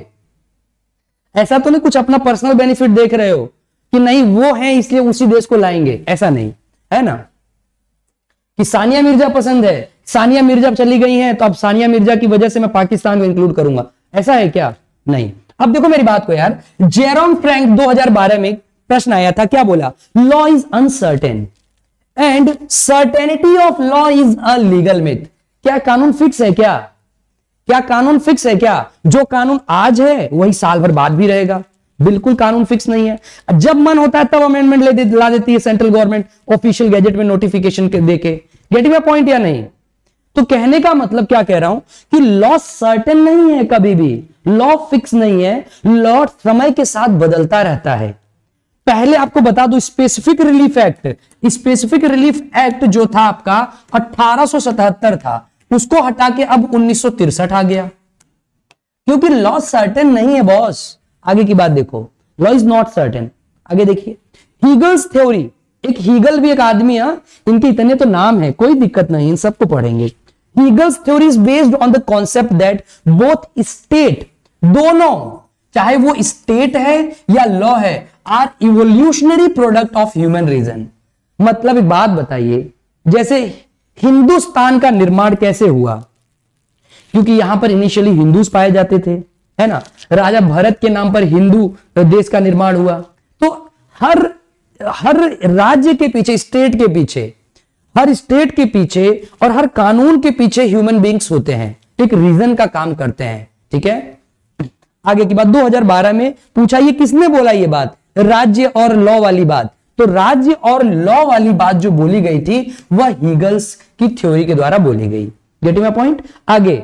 ऐसा तो नहीं कुछ अपना पर्सनल बेनिफिट देख रहे हो कि नहीं वो है इसलिए उसी देश को लाएंगे, ऐसा नहीं है ना। कि सानिया मिर्जा पसंद है, सानिया मिर्जा चली गई हैं तो अब सानिया मिर्जा की वजह से मैं पाकिस्तान को इंक्लूड करूंगा, ऐसा है क्या? नहीं। अब देखो मेरी बात को यार, जेरोम फ्रैंक दो हज़ार बारह में प्रश्न आया था, क्या बोला? Law is uncertain and certainty of law is a legal myth. क्या कानून फिक्स है क्या? क्या कानून फिक्स है क्या? जो कानून आज है वही साल भर बाद भी रहेगा? बिल्कुल कानून फिक्स नहीं है। जब मन होता है तब अमेंडमेंट ले दे, ला देती है सेंट्रल गवर्नमेंट ऑफिशियल गैजेट में नोटिफिकेशन देके। गेटिंग माय पॉइंट या नहीं? तो कहने का मतलब क्या कह रहा हूं कि लॉ सर्टेन नहीं है, कभी भी लॉ फिक्स नहीं है। लॉ समय के साथ बदलता रहता है। पहले आपको बता दूं, specific relief act, specific relief act जो था आपका अठारह सौ सतहत्तर था, उसको हटा के अब उन्नीस सौ तिरसठ आ गया, क्योंकि लॉ सर्टेन नहीं है बॉस। आगे की बात देखो, लॉ इज नॉट सर्टेन। आगे देखिए, हीगल्स थ्योरी, एक हीगल भी एक आदमी है, इनके इतने तो नाम है, कोई दिक्कत नहीं, इन सबको पढ़ेंगे। Hegel's theory is based on the concept that both state, दोनों, चाहे वो स्टेट है या लॉ है, are evolutionary product of human reason. मतलब एक बात बताइए, जैसे हिंदुस्तान का निर्माण कैसे हुआ? क्योंकि यहां पर इनिशियली हिंदूज पाए जाते थे, है ना। राजा भरत के नाम पर हिंदू देश का निर्माण हुआ। तो हर हर राज्य के पीछे, स्टेट के पीछे, हर स्टेट के पीछे और हर कानून के पीछे ह्यूमन बींग्स होते हैं, एक रीजन का काम करते हैं, ठीक है। आगे की बात दो हज़ार बारह में पूछा, ये किसने बोला ये बात, राज्य और लॉ वाली बात? तो राज्य और लॉ वाली बात जो बोली गई थी वह हीगल्स की थ्योरी के द्वारा बोली गई। Getting my point? आगे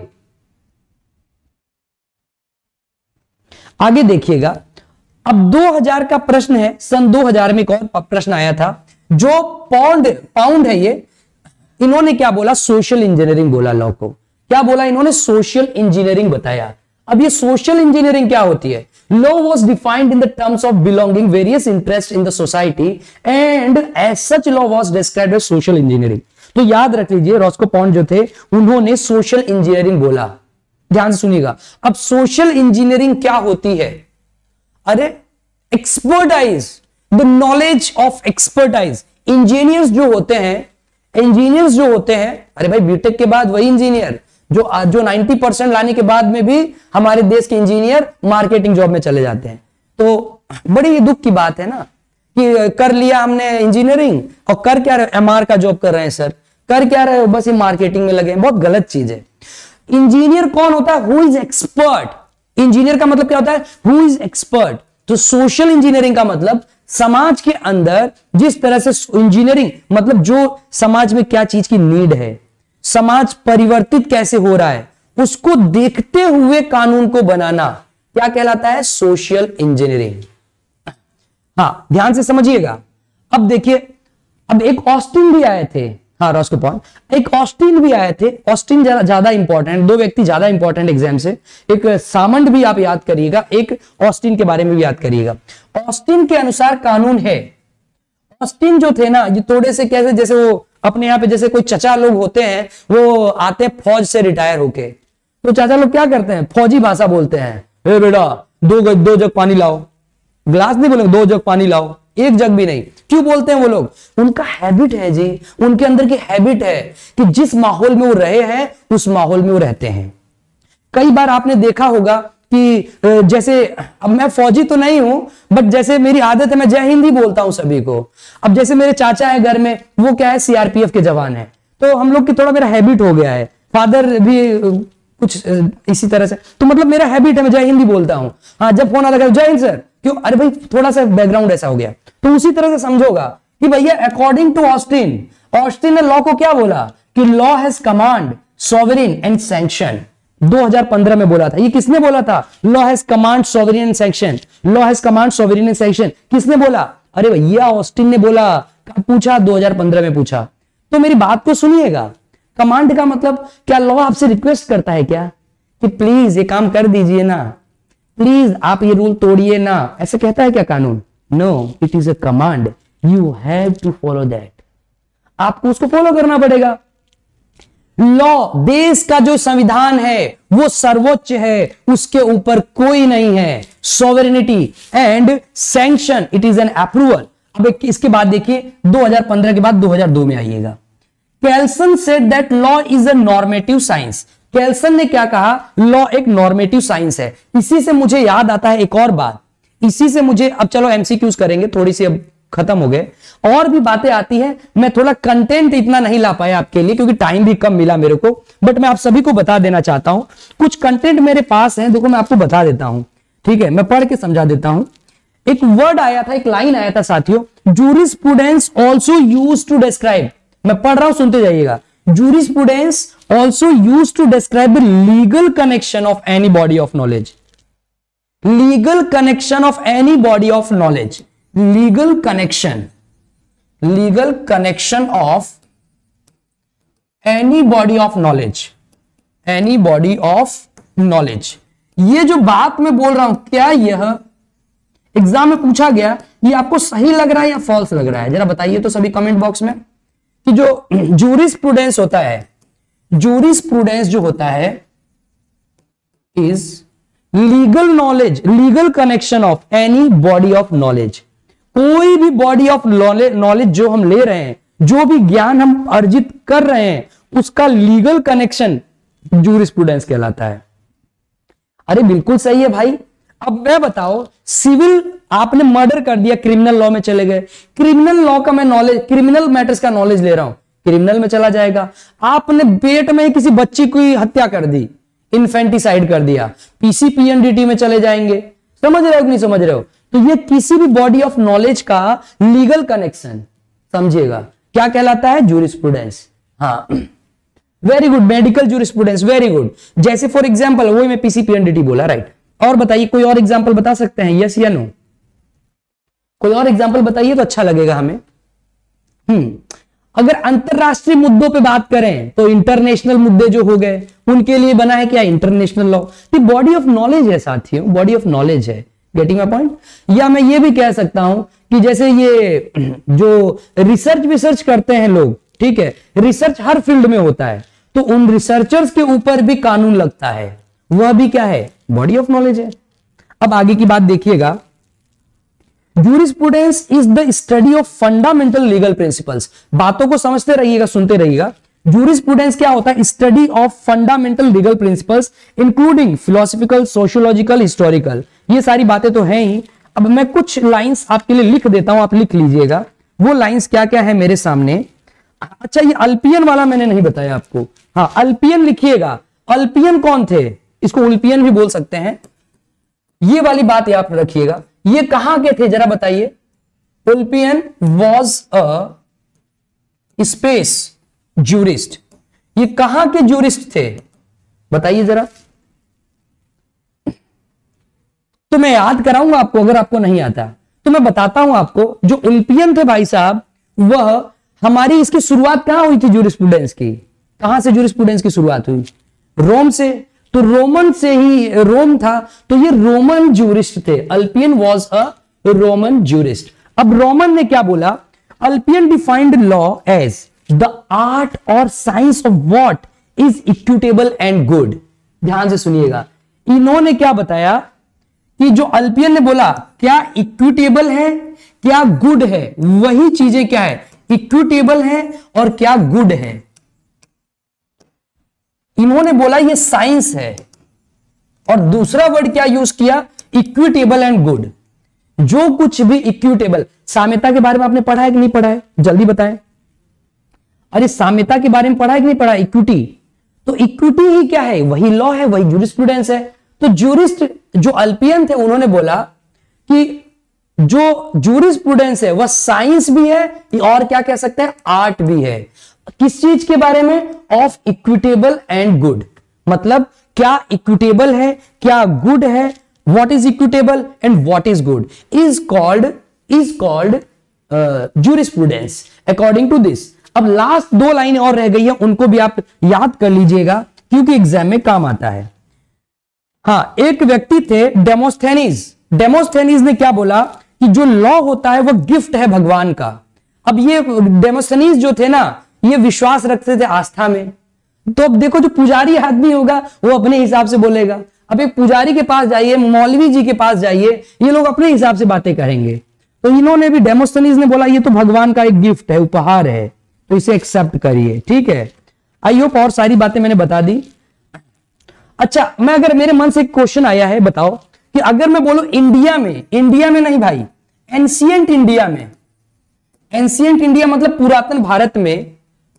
आगे देखिएगा, अब दो हज़ार का प्रश्न है। सन दो हज़ार में एक और प्रश्न आया था, जो पाउंड पाउंड है ये, इन्होंने क्या बोला, सोशल इंजीनियरिंग बोला। लॉ को क्या बोला इन्होंने, सोशल इंजीनियरिंग बताया। अब ये सोशल इंजीनियरिंग क्या होती है? Law was defined in the terms of belonging various interest in the society and as such law was described as social engineering. तो याद रख लीजिए, रॉस्को पॉन्ट जो थे उन्होंने सोशल इंजीनियरिंग बोला। ध्यान से सुनिएगा। अब सोशल इंजीनियरिंग क्या होती है? अरे expertise, the knowledge of expertise. Engineers जो होते हैं, इंजीनियर्स जो होते हैं, अरे भाई बीटेक के बाद वही इंजीनियर जो जो नब्बे परसेंट लाने के बाद में भी हमारे देश के इंजीनियर मार्केटिंग जॉब में चले जाते हैं। तो बड़ी दुख की बात है ना कि कर लिया हमने इंजीनियरिंग और कर क्या रहे, एमआर का जॉब कर रहे हैं सर, कर क्या रहे हो, बस ये मार्केटिंग में लगे हैं। बहुत गलत चीज है। इंजीनियर कौन होता है? Who is expert. इंजीनियर का मतलब क्या होता है? Who is expert. तो सोशल इंजीनियरिंग का मतलब समाज के अंदर जिस तरह से इंजीनियरिंग मतलब जो समाज में क्या चीज की नीड है, समाज परिवर्तित कैसे हो रहा है, उसको देखते हुए कानून को बनाना क्या कहलाता है? Social engineering. हाँ, ध्यान से समझिएगा। अब देखिए, अब एक ऑस्टिन भी आए थे, हाँ रॉस्को पॉन्ट, एक ऑस्टिन भी आए थे। ऑस्टिन ज्यादा इंपॉर्टेंट, दो व्यक्ति ज्यादा इंपॉर्टेंट एग्जाम से, एक सामंड भी आप याद करिएगा, एक ऑस्टिन के बारे में भी याद करिएगा। ऑस्टिन के अनुसार कानून है, ऑस्टिन जो थे ना, ये थोड़े से कैसे, जैसे वो अपने यहाँ पे जैसे कोई चचा लोग होते हैं, वो आते हैं फौज से रिटायर होके, तो चाचा लोग क्या करते हैं? फौजी भाषा बोलते हैं। ए बेटा दो गज दो जग पानी लाओ, गिलास नहीं बोलेंगे, दो जग पानी लाओ, एक जग भी नहीं। क्यों बोलते हैं वो लोग? उनका हैबिट है जी, उनके अंदर की हैबिट है कि जिस माहौल में वो रहे हैं उस माहौल में वो रहते हैं। कई बार आपने देखा होगा कि जैसे, अब मैं फौजी तो नहीं हूं, बट जैसे मेरी आदत है मैं जय हिंद ही बोलता हूं सभी को। अब जैसे मेरे चाचा है घर में, वो क्या है, सीआरपीएफ के जवान है, तो हम लोग की थोड़ा मेरा हैबिट हो गया है। फादर भी कुछ इसी तरह से, तो मतलब मेरा हैबिट है मैं जय हिंद ही बोलता हूं। हाँ, जब फोन आता है जय हिंद सर, क्यों? अरे भाई थोड़ा सा बैकग्राउंड ऐसा हो गया। तो उसी तरह से समझोगा कि भैया अकॉर्डिंग टू ऑस्टिन, ऑस्टिन ने लॉ को क्या बोला कि law has command, sovereign and sanction. दो हज़ार पंद्रह में बोला था। ये किसने बोला था? Law has command, sovereign and sanction. Law has command, sovereign and sanction किसने बोला? अरे भैया ऑस्टिन ने बोला। कब पूछा? दो हज़ार पंद्रह में पूछा। तो मेरी बात को सुनिएगा। कमांड का मतलब क्या लॉ आपसे रिक्वेस्ट करता है क्या कि प्लीज ये काम कर दीजिए ना, प्लीज आप ये रूल तोड़िए ना, ऐसे कहता है क्या कानून? No, it is a command, you have to follow that. आपको उसको फॉलो करना पड़ेगा। लॉ, देश का जो संविधान है वो सर्वोच्च है, उसके ऊपर कोई नहीं है। Sovereignty and sanction, it is an approval. अब इसके बाद देखिए दो हज़ार पंद्रह के बाद दो हज़ार दो में आइएगा। Kelsen said that law is a normative science. Kelsen ने क्या कहा? लॉ एक नॉर्मेटिव साइंस है। इसी से मुझे याद आता है एक और बात, इसी से मुझे, अब चलो एमसीक्यूज करेंगे, थोड़ी सी अब खत्म हो गए, और भी बातें आती हैं। मैं थोड़ा कंटेंट इतना नहीं ला पाया आपके लिए क्योंकि टाइम भी कम मिला मेरे को, बट मैं आप सभी को बता देना चाहता हूं। कुछ कंटेंट मेरे पास है, देखो मैं आपको बता देता हूं, ठीक है, मैं पढ़ के समझा देता हूं। एक वर्ड आया था, एक लाइन आया था साथियों, jurisprudence also used to describe. मैं पढ़ रहा हूं, सुनते जाइएगा। Jurisprudence also used to describe the legal connection of any body of knowledge. Legal connection of any body of knowledge. Legal connection. Legal connection of any body of knowledge. Any body of knowledge. ये जो बात मैं बोल रहा हूं, क्या यह एग्जाम में पूछा गया, ये आपको सही लग रहा है या फॉल्स लग रहा है? जरा बताइए तो सभी कमेंट बॉक्स में कि जो जूरिस्प्रूडेंस होता है, जूरिस्प्रूडेंस जो होता है is legal knowledge, legal connection of any body of knowledge. कोई भी बॉडी ऑफ नॉलेज जो हम ले रहे हैं जो भी ज्ञान हम अर्जित कर रहे हैं उसका लीगल कनेक्शन जूरिस्प्रूडेंस कहलाता है। अरे बिल्कुल सही है भाई। अब मैं बताओ, सिविल आपने मर्डर कर दिया, क्रिमिनल लॉ में चले गए, क्रिमिनल लॉ का मैं नॉलेज, क्रिमिनल मैटर्स का नॉलेज ले रहा हूं, क्रिमिनल में चला जाएगा। आपने पेट में किसी बच्ची की हत्या कर दी, इन्फेंटिसाइड कर दिया, पीसीपीएनडीटी में चले जाएंगे। समझ रहे हो कि नहीं समझ रहे हो? तो ये किसी भी बॉडी ऑफ नॉलेज का लीगल कनेक्शन, समझिएगा, क्या कहलाता है? जूरिस्प्रूडेंस। हाँ, very good, medical jurisprudence, very good. जैसे फॉर एग्जांपल वही मैं पीसीपीएनडीटी बोला, राइट। और बताइए, कोई और एग्जांपल बता सकते हैं? यस या नो? कोई और एग्जांपल बताइए तो अच्छा लगेगा हमें। हम्म अगर अंतरराष्ट्रीय मुद्दों पे बात करें तो इंटरनेशनल मुद्दे जो हो गए उनके लिए बना है क्या? International law. ये बॉडी ऑफ नॉलेज है साथियों, बॉडी ऑफ नॉलेज है। Getting my point? या मैं ये भी कह सकता हूं कि जैसे ये जो रिसर्च विसर्च करते हैं लोग, ठीक है, रिसर्च हर फील्ड में होता है, तो उन रिसर्चर्स के ऊपर भी कानून लगता है, वह भी क्या है? बॉडी ऑफ नॉलेज है। अब आगे की बात देखिएगा, jurisprudence is the study of fundamental legal principles. बातों को समझते रहिएगा, सुनते रहिएगा। जूरिस्प्रूडेंस क्या होता है? Study of fundamental legal principles including philosophical, sociological, historical. ये सारी बातें तो हैं ही। अब मैं कुछ लाइंस आपके लिए लिख देता हूं, आप लिख लीजिएगा वो लाइंस क्या क्या है मेरे सामने। अच्छा, ये अल्पियन वाला मैंने नहीं बताया आपको। हाँ, अल्पियन लिखिएगा। अल्पियन कौन थे? इसको उल्पियन भी बोल सकते हैं। ये वाली बात याद रखिएगा। ये कहां के थे जरा बताइए? Ulpian was a space jurist. ये कहां के जूरिस्ट थे बताइए जरा। तो मैं याद कराऊंगा आपको, अगर आपको नहीं आता तो मैं बताता हूं आपको। जो उल्पियन थे भाई साहब, वह हमारी इसकी शुरुआत कहां हुई थी जूरिस्प्रूडेंस की? कहां से जूरिस्प्रूडेंस की शुरुआत हुई? रोम से। तो रोमन से ही, रोम था तो ये रोमन जूरिस्ट थे। Ulpian was a Roman jurist. अब रोमन ने क्या बोला? Ulpian defined law as the art और science of what is equitable and good. ध्यान से सुनिएगा, इन्होंने क्या बताया कि जो अल्पियन ने बोला, क्या इक्विटेबल है, क्या गुड है, वही चीजें क्या है? इक्विटेबल है और क्या गुड है। इन्होंने बोला ये साइंस है, और दूसरा वर्ड क्या यूज किया? Equitable and good. जो कुछ भी इक्विटेबल, साम्यता के बारे में आपने पढ़ा है कि नहीं पढ़ा है? जल्दी बताएं। अरे साम्यता के बारे में पढ़ा है कि नहीं पढ़ा? इक्विटी। तो इक्विटी ही क्या है? वही लॉ है, वही जूरिस्प्रूडेंस है। तो जूरिस्ट जो अल्पियन थे उन्होंने बोला कि जो जूरिस्प्रूडेंस है वह साइंस भी है और क्या कह सकते हैं? आर्ट भी है। किस चीज के बारे में? Of equitable and good. मतलब क्या इक्विटेबल है, क्या गुड है, what is equitable and what is good is called is called jurisprudence according to this. अब लास्ट दो लाइनें और रह गई है, उनको भी आप याद कर लीजिएगा क्योंकि एग्जाम में काम आता है। हाँ, एक व्यक्ति थे डेमोस्थेनीज। डेमोस्थेनीज ने क्या बोला कि जो लॉ होता है वह गिफ्ट है भगवान का। अब ये डेमोस्थेनीज जो थे ना, ये विश्वास रखते थे आस्था में। तो अब देखो, जो पुजारी आदमी होगा वो अपने हिसाब से बोलेगा। अब एक पुजारी के पास जाइए, मौलवी जी के पास जाइए, ये लोग अपने हिसाब से बातें करेंगे। तो इन्होंने भी, डेमोस्थेनीज ने बोला ये तो भगवान का एक गिफ्ट है, उपहार है, तो इसे एक्सेप्ट करिए। ठीक है, आई होप और सारी बातें मैंने बता दी। अच्छा, मैं अगर मेरे मन से एक क्वेश्चन आया है, बताओ कि अगर मैं बोलूं इंडिया में, इंडिया में नहीं भाई, एंशिएंट इंडिया में, एंशिएंट इंडिया मतलब पुरातन भारत में,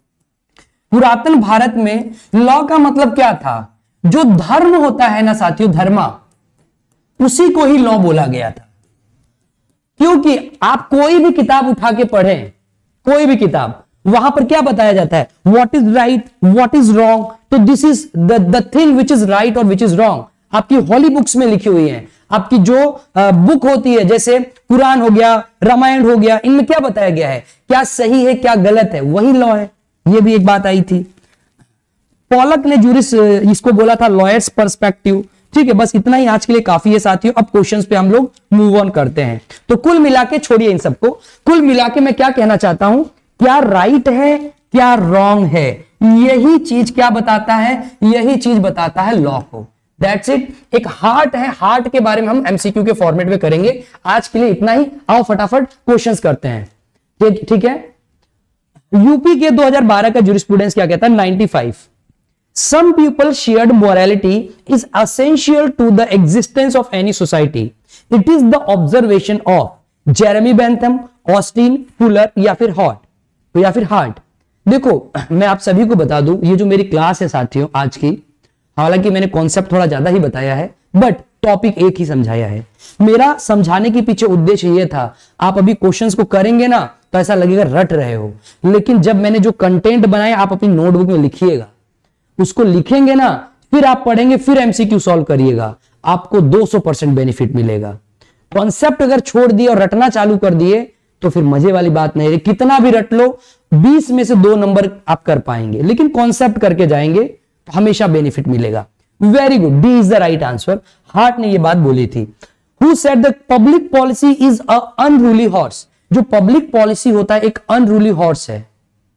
पुरातन भारत में लॉ का मतलब क्या था? जो धर्म होता है ना साथियों, धर्मा, उसी को ही लॉ बोला गया था। क्योंकि आप कोई भी किताब उठा के पढ़ें, कोई भी किताब, वहां पर क्या बताया जाता है? What is right, what is wrong. तो this is the thing which is right और विच इज रॉन्ग, आपकी हॉली बुक्स में लिखी हुई है। आपकी जो बुक होती है, जैसे कुरान हो गया, रामायण हो गया, इनमें क्या बताया गया है? क्या सही है, क्या गलत है, वही लॉ है। ये भी एक बात आई थी। पॉलक ने जूरिस इसको बोला था लॉयर्स पर्सपेक्टिव। ठीक है, बस इतना ही आज के लिए काफी है साथियों। अब क्वेश्चंस पे हम लोग मूव ऑन करते हैं। तो कुल मिला के छोड़िए इन सबको, कुल मिला के मैं क्या कहना चाहता हूं, क्या राइट है, क्या रॉन्ग है, यही चीज क्या बताता है? यही चीज बताता है लॉ को। That's it. एक हार्ट है, हार्ट के बारे में हम एमसीक्यू के फॉर्मेट में करेंगे। आज के लिए इतना ही। आओ फटाफट क्वेश्चंस करते हैं। ठीक ठीक है, यूपी के दो हज़ार बारह का जूरिस्प्रूडेंस क्या कहता है? पचानवे. Some people shared morality is essential to the existence of any society. It is the observation of Jeremy Bentham, Austin, Fuller या फिर हॉट तो या फिर हार्ट. देखो मैं आप सभी को बता दूं, ये जो मेरी क्लास है साथियों आज की, हालांकि मैंने कॉन्सेप्ट थोड़ा ज्यादा ही बताया है बट टॉपिक एक ही समझाया है. मेरा समझाने के पीछे उद्देश्य ये था, आप अभी क्वेश्चंस को करेंगे ना तो ऐसा लगेगा रट रहे हो, लेकिन जब मैंने जो कंटेंट बनाया आप अपनी नोटबुक में लिखिएगा, उसको लिखेंगे ना, फिर आप पढ़ेंगे, फिर एमसीक्यू सॉल्व करिएगा, आपको दो सौ परसेंट बेनिफिट मिलेगा. कॉन्सेप्ट अगर छोड़ दिए और रटना चालू कर दिए तो फिर मजे वाली बात नहीं है. कितना भी रट लो, बीस में से दो नंबर आप कर पाएंगे, लेकिन कॉन्सेप्ट करके जाएंगे तो हमेशा बेनिफिट मिलेगा. Very good, D is the right answer. Hart ने यह बात बोली थी. Who said the public policy is a unruly horse. जो पब्लिक पॉलिसी होता है एक अनरूली हॉर्स है,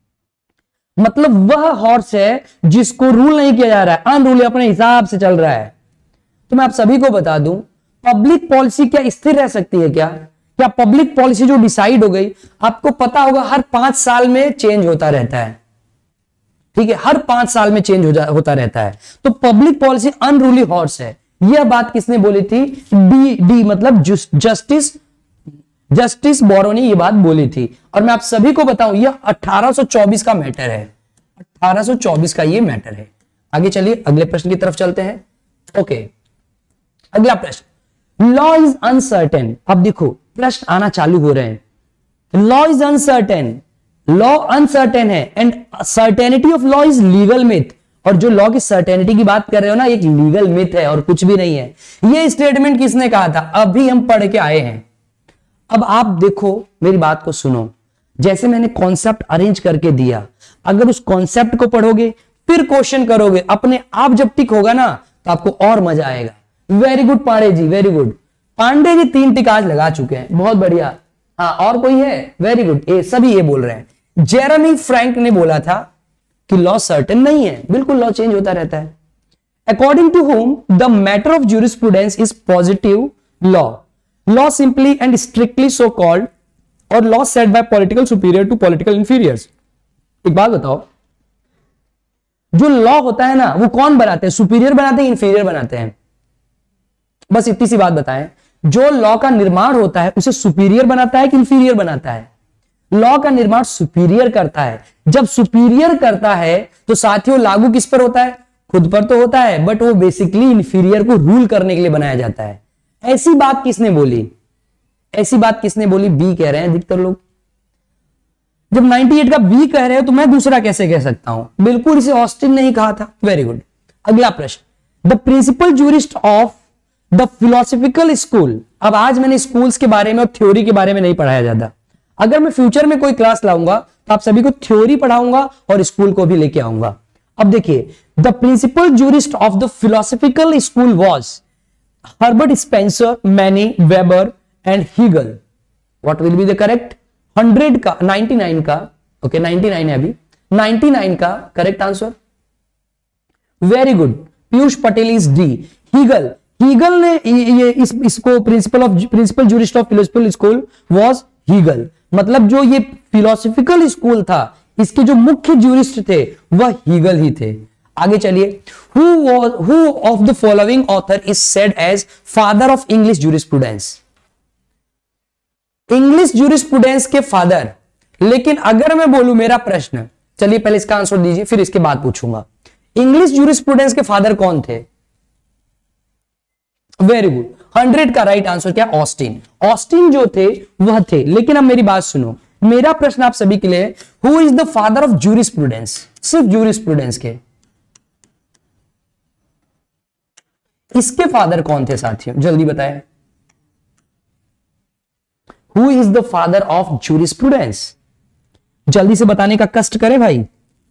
मतलब वह हॉर्स है जिसको रूल नहीं किया जा रहा है, अनरूली अपने हिसाब से चल रहा है. तो मैं आप सभी को बता दूं, पब्लिक पॉलिसी क्या स्थिर रह सकती है? क्या क्या पब्लिक पॉलिसी जो डिसाइड हो गई, आपको पता होगा हर पांच साल में चेंज होता रहता है. ठीक है, हर पांच साल में चेंज हो होता रहता है. तो पब्लिक पॉलिसी अनरूली हॉर्स है. यह बात किसने बोली थी? डी डी मतलब जस्टिस जस्टिस बोरो ने यह बात बोली थी. और मैं आप सभी को बताऊं, यह अठारह सौ चौबीस का मैटर है. अठारह सौ चौबीस का यह मैटर है. आगे चलिए अगले प्रश्न की तरफ चलते हैं. ओके, अगला प्रश्न, लॉ इज अनसर्टेन. अब देखो प्रश्न आना चालू हो रहे हैं. Law is uncertain, law uncertain है and certainty of law is legal myth. और जो लॉ की सर्टेनिटी की बात कर रहे हो ना, एक लीगल मिथ है और कुछ भी नहीं है. ये स्टेटमेंट किसने कहा था? अभी हम पढ़ के आए हैं. अब आप देखो, मेरी बात को सुनो. जैसे मैंने कॉन्सेप्ट अरेंज करके दिया, अगर उस कॉन्सेप्ट को पढ़ोगे फिर क्वेश्चन करोगे, अपने आप जब टिक होगा ना तो आपको और मजा आएगा. Very good Pandey ji, very good. Pandey ji तीन टिक आज लगा चुके हैं, बहुत बढ़िया. हाँ, और कोई है? Very good. ए सभी ये बोल रहे हैं. जेरेमी फ्रैंक ने बोला था कि लॉ सर्टेन नहीं है, बिल्कुल लॉ चेंज होता रहता है. According to whom the matter of jurisprudence is positive law. Law simply and strictly so called और law set by political superior to political inferiors. एक बात बताओ, जो लॉ होता है ना वो कौन बनाते हैं? सुपीरियर बनाते हैं, इंफीरियर बनाते हैं? बस इतनी सी बात बताएं. जो लॉ का निर्माण होता है उसे सुपीरियर बनाता है कि इंफीरियर बनाता है? लॉ का निर्माण सुपीरियर करता है. जब सुपीरियर करता है तो साथियों लागू किस पर होता है? खुद पर तो होता है, बट वो बेसिकली इंफीरियर को रूल करने के लिए बनाया जाता है. ऐसी बात किसने बोली? ऐसी बात किसने बोली? बी कह रहे हैं अधिकतर लोग. जब अट्ठानवे का बी कह रहे हो तो मैं दूसरा कैसे कह सकता हूं? बिल्कुल इसे ऑस्टिन ने ही कहा था. Very good. अगला प्रश्न, the principal jurist of the philosophical school. अब आज मैंने स्कूल्स के बारे में और थ्योरी के बारे में नहीं पढ़ाया जाता. अगर मैं फ्यूचर में कोई क्लास लाऊंगा तो आप सभी को थ्योरी पढ़ाऊंगा और स्कूल को भी लेके आऊंगा. अब देखिए, the principal jurist of the philosophical school was Herbert Spencer, Maine, Weber and Hegel. What will be the correct? Hundred का निन्यानवे का ओके okay, निन्यानवे है अभी, निन्यानवे का correct answer. Very good. Piyush Patel is D. Hegel Hegel ने ये इस, इसको principal of principal jurist of philosophical school was Hegel. मतलब जो ये फिलोसफिकल स्कूल था इसके जो मुख्य जूरिस्ट थे वह हीगल ही थे. आगे चलिए. Who was who of the following author is said as father of English jurisprudence. English jurisprudence के फादर. लेकिन अगर मैं बोलूं, मेरा प्रश्न, चलिए पहले इसका आंसर दीजिए फिर इसके बाद पूछूंगा. इंग्लिश जूरिस्प्रूडेंस के फादर कौन थे? Very good. हंड्रेड का राइट आंसर क्या? ऑस्टिन. ऑस्टिन जो थे वह थे. लेकिन अब मेरी बात सुनो, मेरा प्रश्न आप सभी के लिए, who is the father of jurisprudence? सिर्फ जूरिस्प्रूडेंस के. इसके फादर कौन थे साथियों? जल्दी बताएं. Who is the father of jurisprudence? जल्दी से बताने का कष्ट करें भाई.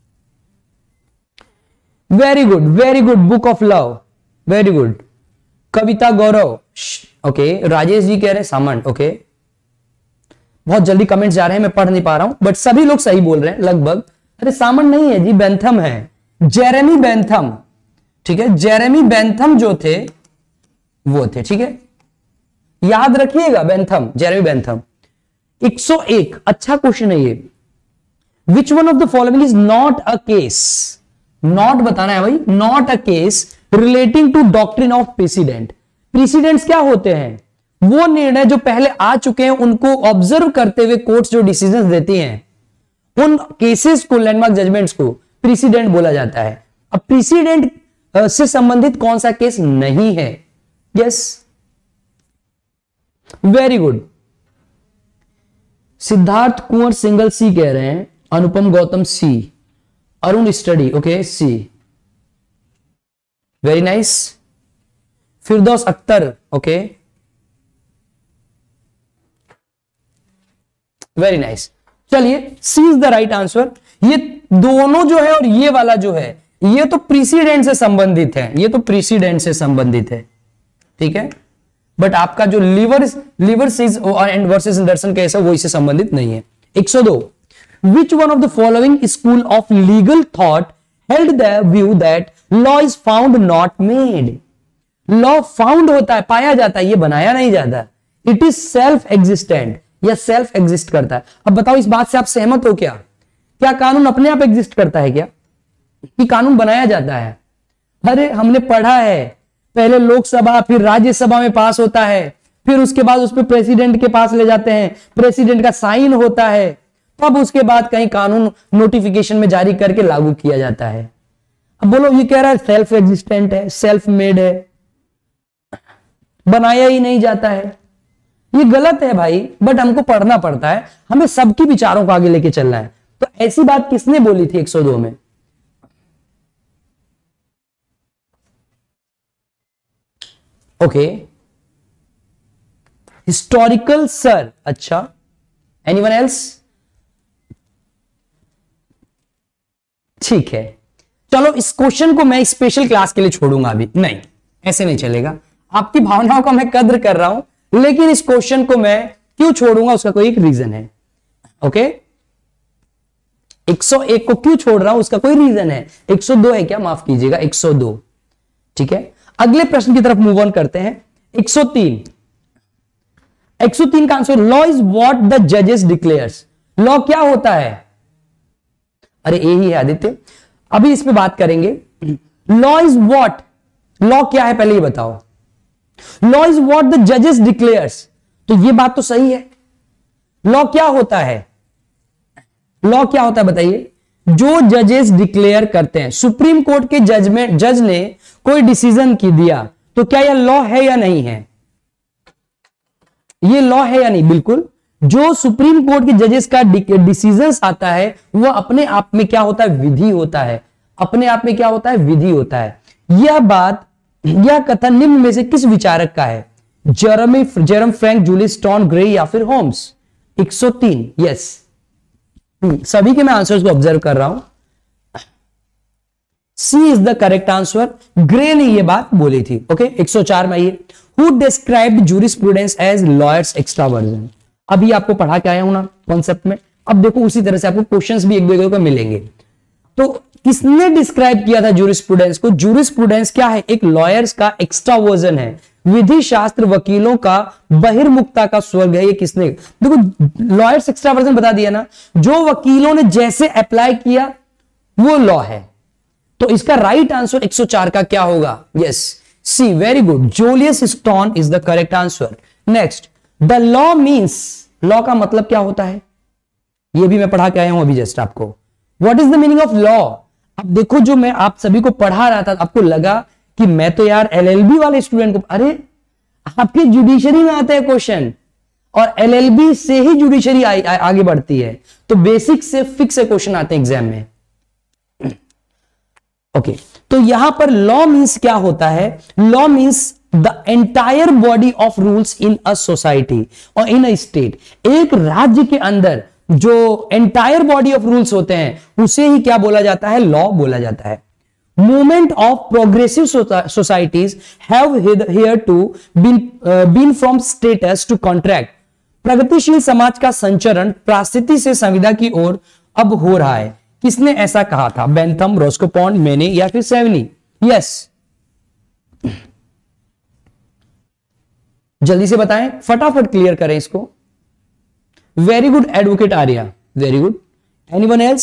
Very good, very good. Book of love. Very good. Kavita Gaurav. Okay. Rajesh ji कह रहे हैं सामंत. ओके. बहुत जल्दी कमेंट्स जा रहे हैं, मैं पढ़ नहीं पा रहा हूं, बट सभी लोग सही बोल रहे हैं लगभग. अरे सामंत नहीं है जी, बेंथम है. Jeremy Bentham. ठीक है, जेरेमी बेंथम जो थे वो थे. ठीक है, याद रखिएगा बेंथम, जेरेमी बेंथम. एक सौ एक. अच्छा क्वेश्चन है ये. Which one of the following is not a case, not बताना है भाई, not a case relating to doctrine of precedent. Precedents क्या होते हैं? वो निर्णय जो पहले आ चुके हैं उनको ऑब्जर्व करते हुए कोर्ट्स जो डिसीजंस देती हैं, उन केसेस को, लैंडमार्क जजमेंट्स को प्रेसिडेंट बोला जाता है। अब प्रेसिडेंट से संबंधित कौन सा केस नहीं है? Yes, very good. Siddharth Kunwar single C कह रहे हैं, Anupam Gautam C, Arun study okay C, very nice. Firdaus Akhtar okay, very nice. चलिए, C is the right answer. ये दोनों जो है और ये वाला जो है, ये तो प्रीसीडेंट से संबंधित है, ये तो प्रीसीडेंट से संबंधित है, ठीक है। बट आपका जो Liver Liversidge and versus Anderson case है वो इससे संबंधित नहीं है। एक सौ दो, which one of the following school of legal thought held the view that law is found not made. Law found होता है, पाया जाता है, ये बनाया नहीं जाता। इट इज सेल्फ एग्जिस्टेंट, या सेल्फ एग्जिस्ट करता है। अब बताओ, इस बात से आप सहमत हो क्या? क्या कानून अपने आप एग्जिस्ट करता है क्या, कि कानून बनाया जाता है? अरे हमने पढ़ा है, पहले लोकसभा फिर राज्यसभा में पास होता है, फिर उसके बाद उस पर प्रेसिडेंट के पास ले जाते हैं, प्रेसिडेंट का साइन होता है, तब उसके बाद कहीं कानून नोटिफिकेशन में जारी करके लागू किया जाता है। अब बोलो, ये कह रहा है सेल्फ एग्जिस्टेंट है, सेल्फ मेड है, बनाया ही नहीं जाता है। ये गलत है भाई, बट हमको पढ़ना पड़ता है, हमें सबकी विचारों को आगे लेके चलना है। तो ऐसी बात किसने बोली थी एक सौ दो में? ओके, हिस्टोरिकल सर, अच्छा, एनीवन एल्स? ठीक है, चलो इस क्वेश्चन को मैं स्पेशल क्लास के लिए छोड़ूंगा अभी, नहीं ऐसे नहीं चलेगा। आपकी भावनाओं का मैं कद्र कर रहा हूं, लेकिन इस क्वेश्चन को मैं क्यों छोड़ूंगा उसका कोई एक रीजन है। ओके, एक सौ एक को क्यों छोड़ रहा हूं उसका कोई रीजन है। एक सौ दो है क्या, माफ कीजिएगा, एक सौ दो। ठीक है, अगले प्रश्न की तरफ मूव ऑन करते हैं। एक सौ तीन, एक सौ तीन का answer, law is what the जजेस डिक्लेयर्स। लॉ क्या होता है? अरे यही है आदित्य, अभी इस पे बात करेंगे। लॉ इज व्हाट, लॉ क्या है पहले ये बताओ। लॉ इज व्हाट द जजेस डिक्लेयर्स, तो ये बात तो सही है। लॉ क्या होता है? लॉ क्या होता है बताइए? जो जजेस डिक्लेयर करते हैं। सुप्रीम कोर्ट के जजमेंट, जज ने कोई डिसीजन की दिया, तो क्या यह लॉ है या नहीं है? ये लॉ है या नहीं? बिल्कुल। जो सुप्रीम कोर्ट के जजेस का डिसीजन आता है वह अपने आप में क्या होता है? विधि होता है। अपने आप में क्या होता है? विधि होता है। यह बात, यह कथन निम्न में से किस विचारक का है? Jeremy Jerome Frank, Julius Stone Gray या फिर होम्स? एक सौ तीन, यस, सभी के मैं आंसर्स को ऑब्जर्व कर रहा हूं। C is the correct answer. Gray ने यह बात बोली थी। ओके, एक सौ चार में आइए, who described jurisprudence as lawyers extraversion. अभी आपको पढ़ा के आया हूं ना कॉन्सेप्ट में, अब देखो उसी तरह से आपको क्वेश्चंस भी एक दो को मिलेंगे। तो किसने डिस्क्राइब किया था जूरिस्प्रूडेंस को? जूरिस्प्रूडेंस क्या है? एक लॉयर्स का एक्स्ट्रा वर्जन है, विधि शास्त्र वकीलों का बहिर्मुखता का स्वर्ग है। ये किसने? देखो, लॉयर्स एक्स्ट्रा वर्जन बता दिया ना, जो वकीलों ने जैसे अप्लाई किया वो लॉ है। तो इसका राइट आंसर एक सौ चार का क्या होगा? Yes, C, very good, Julius Stone is the correct answer. Next, the law means, law का मतलब क्या होता है? ये भी मैं पढ़ा के आया हूं अभी जस्ट आपको। What is the meaning of law? अब देखो, जो मैं आप सभी को पढ़ा रहा था, आपको लगा कि मैं तो यार एलएलबी वाले स्टूडेंट को, अरे आपके जुडिशरी में आता है क्वेश्चन, और एलएलबी से ही जुडिशरी आगे बढ़ती है, तो बेसिक से फिक्स क्वेश्चन आते हैं एग्जाम में। ओके okay, तो यहां पर लॉ मीन्स क्या होता है? Law means the entire body of rules in a society और इन अ स्टेट। एक राज्य के अंदर जो एंटायर बॉडी ऑफ रूल्स होते हैं उसे ही क्या बोला जाता है? लॉ बोला जाता है। Movement of progressive societies have hitherto been from status to contract. प्रगतिशील समाज का संचरण प्रास्थिति से संविदा की ओर अब हो रहा है। किसने ऐसा कहा था? बेंथम, रोस्कोपॉन्ड, मेने या फिर सेवनी? यस, जल्दी से बताएं, फटाफट क्लियर करें इसको। Very good advocate Arya, very good. Anyone else?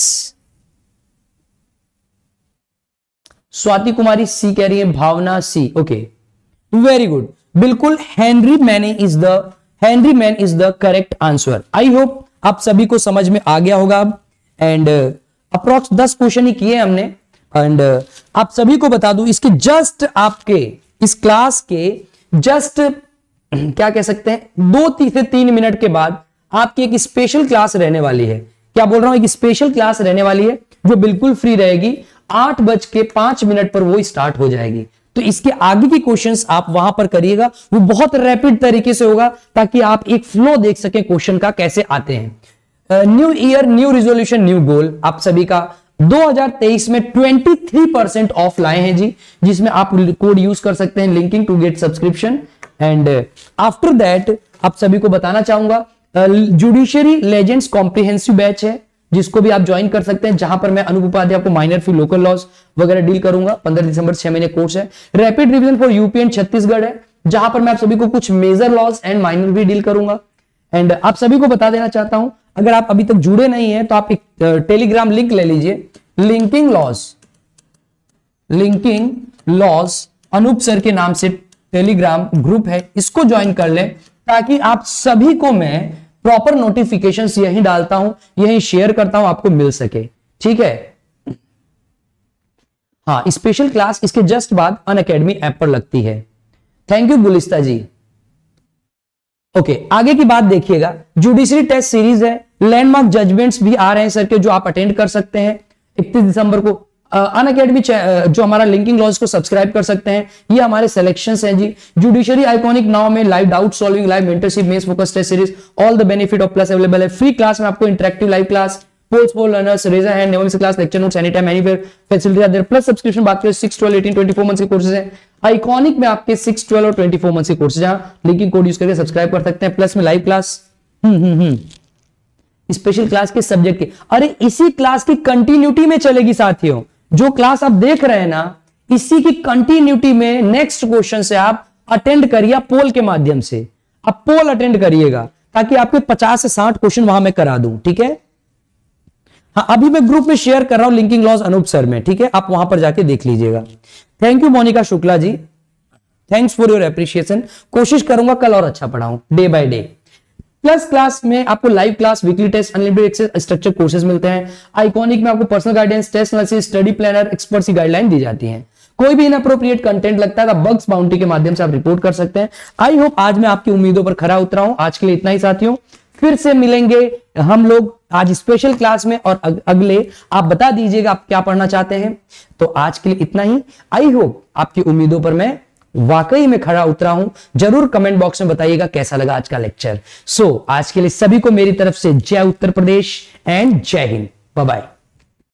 Swati Kumari C कह रही है, Bhavana C, okay very good, बिल्कुल Henry Maine is the Henry Maine is the correct answer. I hope आप सभी को समझ में आ गया होगा अब। एंड अप्रोक्स दस क्वेश्चन ही किए हमने। एंड uh, आप सभी को बता दूं, इसके जस्ट आपके इस क्लास के जस्ट क्या कह सकते हैं, दो ती, से तीन मिनट के बाद आपकी एक स्पेशल क्लास रहने वाली है। क्या बोल रहा हूं, एक स्पेशल क्लास रहने वाली है जो बिल्कुल फ्री रहेगी, आठ बज के पांच मिनट पर वो स्टार्ट हो जाएगी। तो इसके आगे की क्वेश्चंस आप वहां पर करिएगा, वो बहुत रैपिड तरीके से होगा ताकि आप एक फ्लो देख सकें क्वेश्चन का कैसे आते हैं। New year new resolution new goal, आप सभी का दो हज़ार तेईस में तेईस परसेंट ऑफ लाए हैं जी, जिसमें आप कोड यूज कर सकते हैं linking to get subscription. And after that आप सभी को बताना चाहूंगा जुडिशियरी लेजेंड्स कॉम्प्रिहेंसिव बैच है, जिसको भी आप ज्वाइन कर सकते हैं, जहां पर मैं अनूप उपाध्याय आपको माइनर फी लोकल लॉज वगैरह डील करूंगा। पंद्रह दिसंबर छह महीने कोर्स है। Rapid revision for UP and Chhattisgarh है, जहां पर मैं आप सभी को कुछ मेजर लॉज एंड माइनर भी डील करूंगा। एंड आप सभी को बता देना चाहता हूं, अगर आप अभी तक जुड़े नहीं हैं तो आप एक टेलीग्राम लिंक ले लीजिए, linking laws linking laws Anup sir के नाम से टेलीग्राम ग्रुप है, इसको ज्वाइन कर लें ताकि आप सभी को मैं प्रॉपर नोटिफिकेशंस यही डालता हूं, यही शेयर करता हूं, आपको मिल सके। ठीक है, हाँ स्पेशल क्लास इसके जस्ट बाद अनअकैडमी ऐप पर लगती है। Thank you Gulista ji. Okay okay, आगे की बात देखिएगा, जुडिशरी टेस्ट सीरीज है, लैंडमार्क जजमेंट्स भी आ रहे हैं सर के, जो आप अटेंड कर सकते हैं इकतीस दिसंबर को। अनअकैडमी जो हमारा लिंकिंग लॉज को सब्सक्राइब कर सकते हैं, ये हमारे सिलेक्शंस हैं जी। जुडिशरी आइकॉनिक नाउ में live doubt solving, live mentorship, mains focus test series, all the benefit of plus available है। फ्री क्लास में आपको interactive live class, polls for learners, raise hand, नेवल से class, lecture notes any time anywhere facility are there. Plus subscription बात करें six twelve eighteen twenty four months के कोर्सेज हैं। आइकॉनिक में आपके सिक्स ट्वेल्व और ट्वेंटी फोर मंथ्स के कोर्सेज, जहां लिंकिंग कोड यूज करके सब्सक्राइब कर सकते हैं। प्लस में live class, hmm hmm hmm special class के सब्जेक्ट के, अरे इसी क्लास की कंटिन्यूटी में चलेगी साथियों। जो क्लास आप देख रहे हैं ना, इसी की कंटिन्यूटी में नेक्स्ट क्वेश्चन से आप अटेंड करिए पोल के माध्यम से। आप पोल अटेंड करिएगा ताकि आपके पचास से साठ क्वेश्चन वहां मैं करा दूं। ठीक है, हाँ अभी मैं ग्रुप में शेयर कर रहा हूं लिंकिंग लॉज अनूप सर में। ठीक है, आप वहां पर जाके देख लीजिएगा। Thank you Monika Shukla ji, thanks for your appreciation. कोशिश करूंगा कल और अच्छा पढ़ाऊं day by day. Plus class में आपको live class, weekly test, unlimited access, structure courses मिलते हैं। आइकॉनिक में आपको personal guidance, test analysis, study planner, experts की गाइडलाइन दी जाती है। कोई भी इनअप्रोप्रिएट कंटेंट लगता है तो बग्स बाउंटी के माध्यम से आप रिपोर्ट कर सकते हैं। आई होप आज मैं आपकी उम्मीदों पर खरा उतरा हूं। आज के लिए इतना ही साथियों, फिर से मिलेंगे हम लोग आज स्पेशल क्लास में, और अग, अगले आप बता दीजिएगा आप क्या पढ़ना चाहते हैं। तो आज के लिए इतना ही। आई होप आपकी उम्मीदों पर मैं वाकई में खड़ा उतरा हूं। जरूर कमेंट बॉक्स में बताइएगा कैसा लगा आज का लेक्चर। सो so, आज के लिए सभी को मेरी तरफ से जय उत्तर प्रदेश एंड जय हिंद। Bye bye.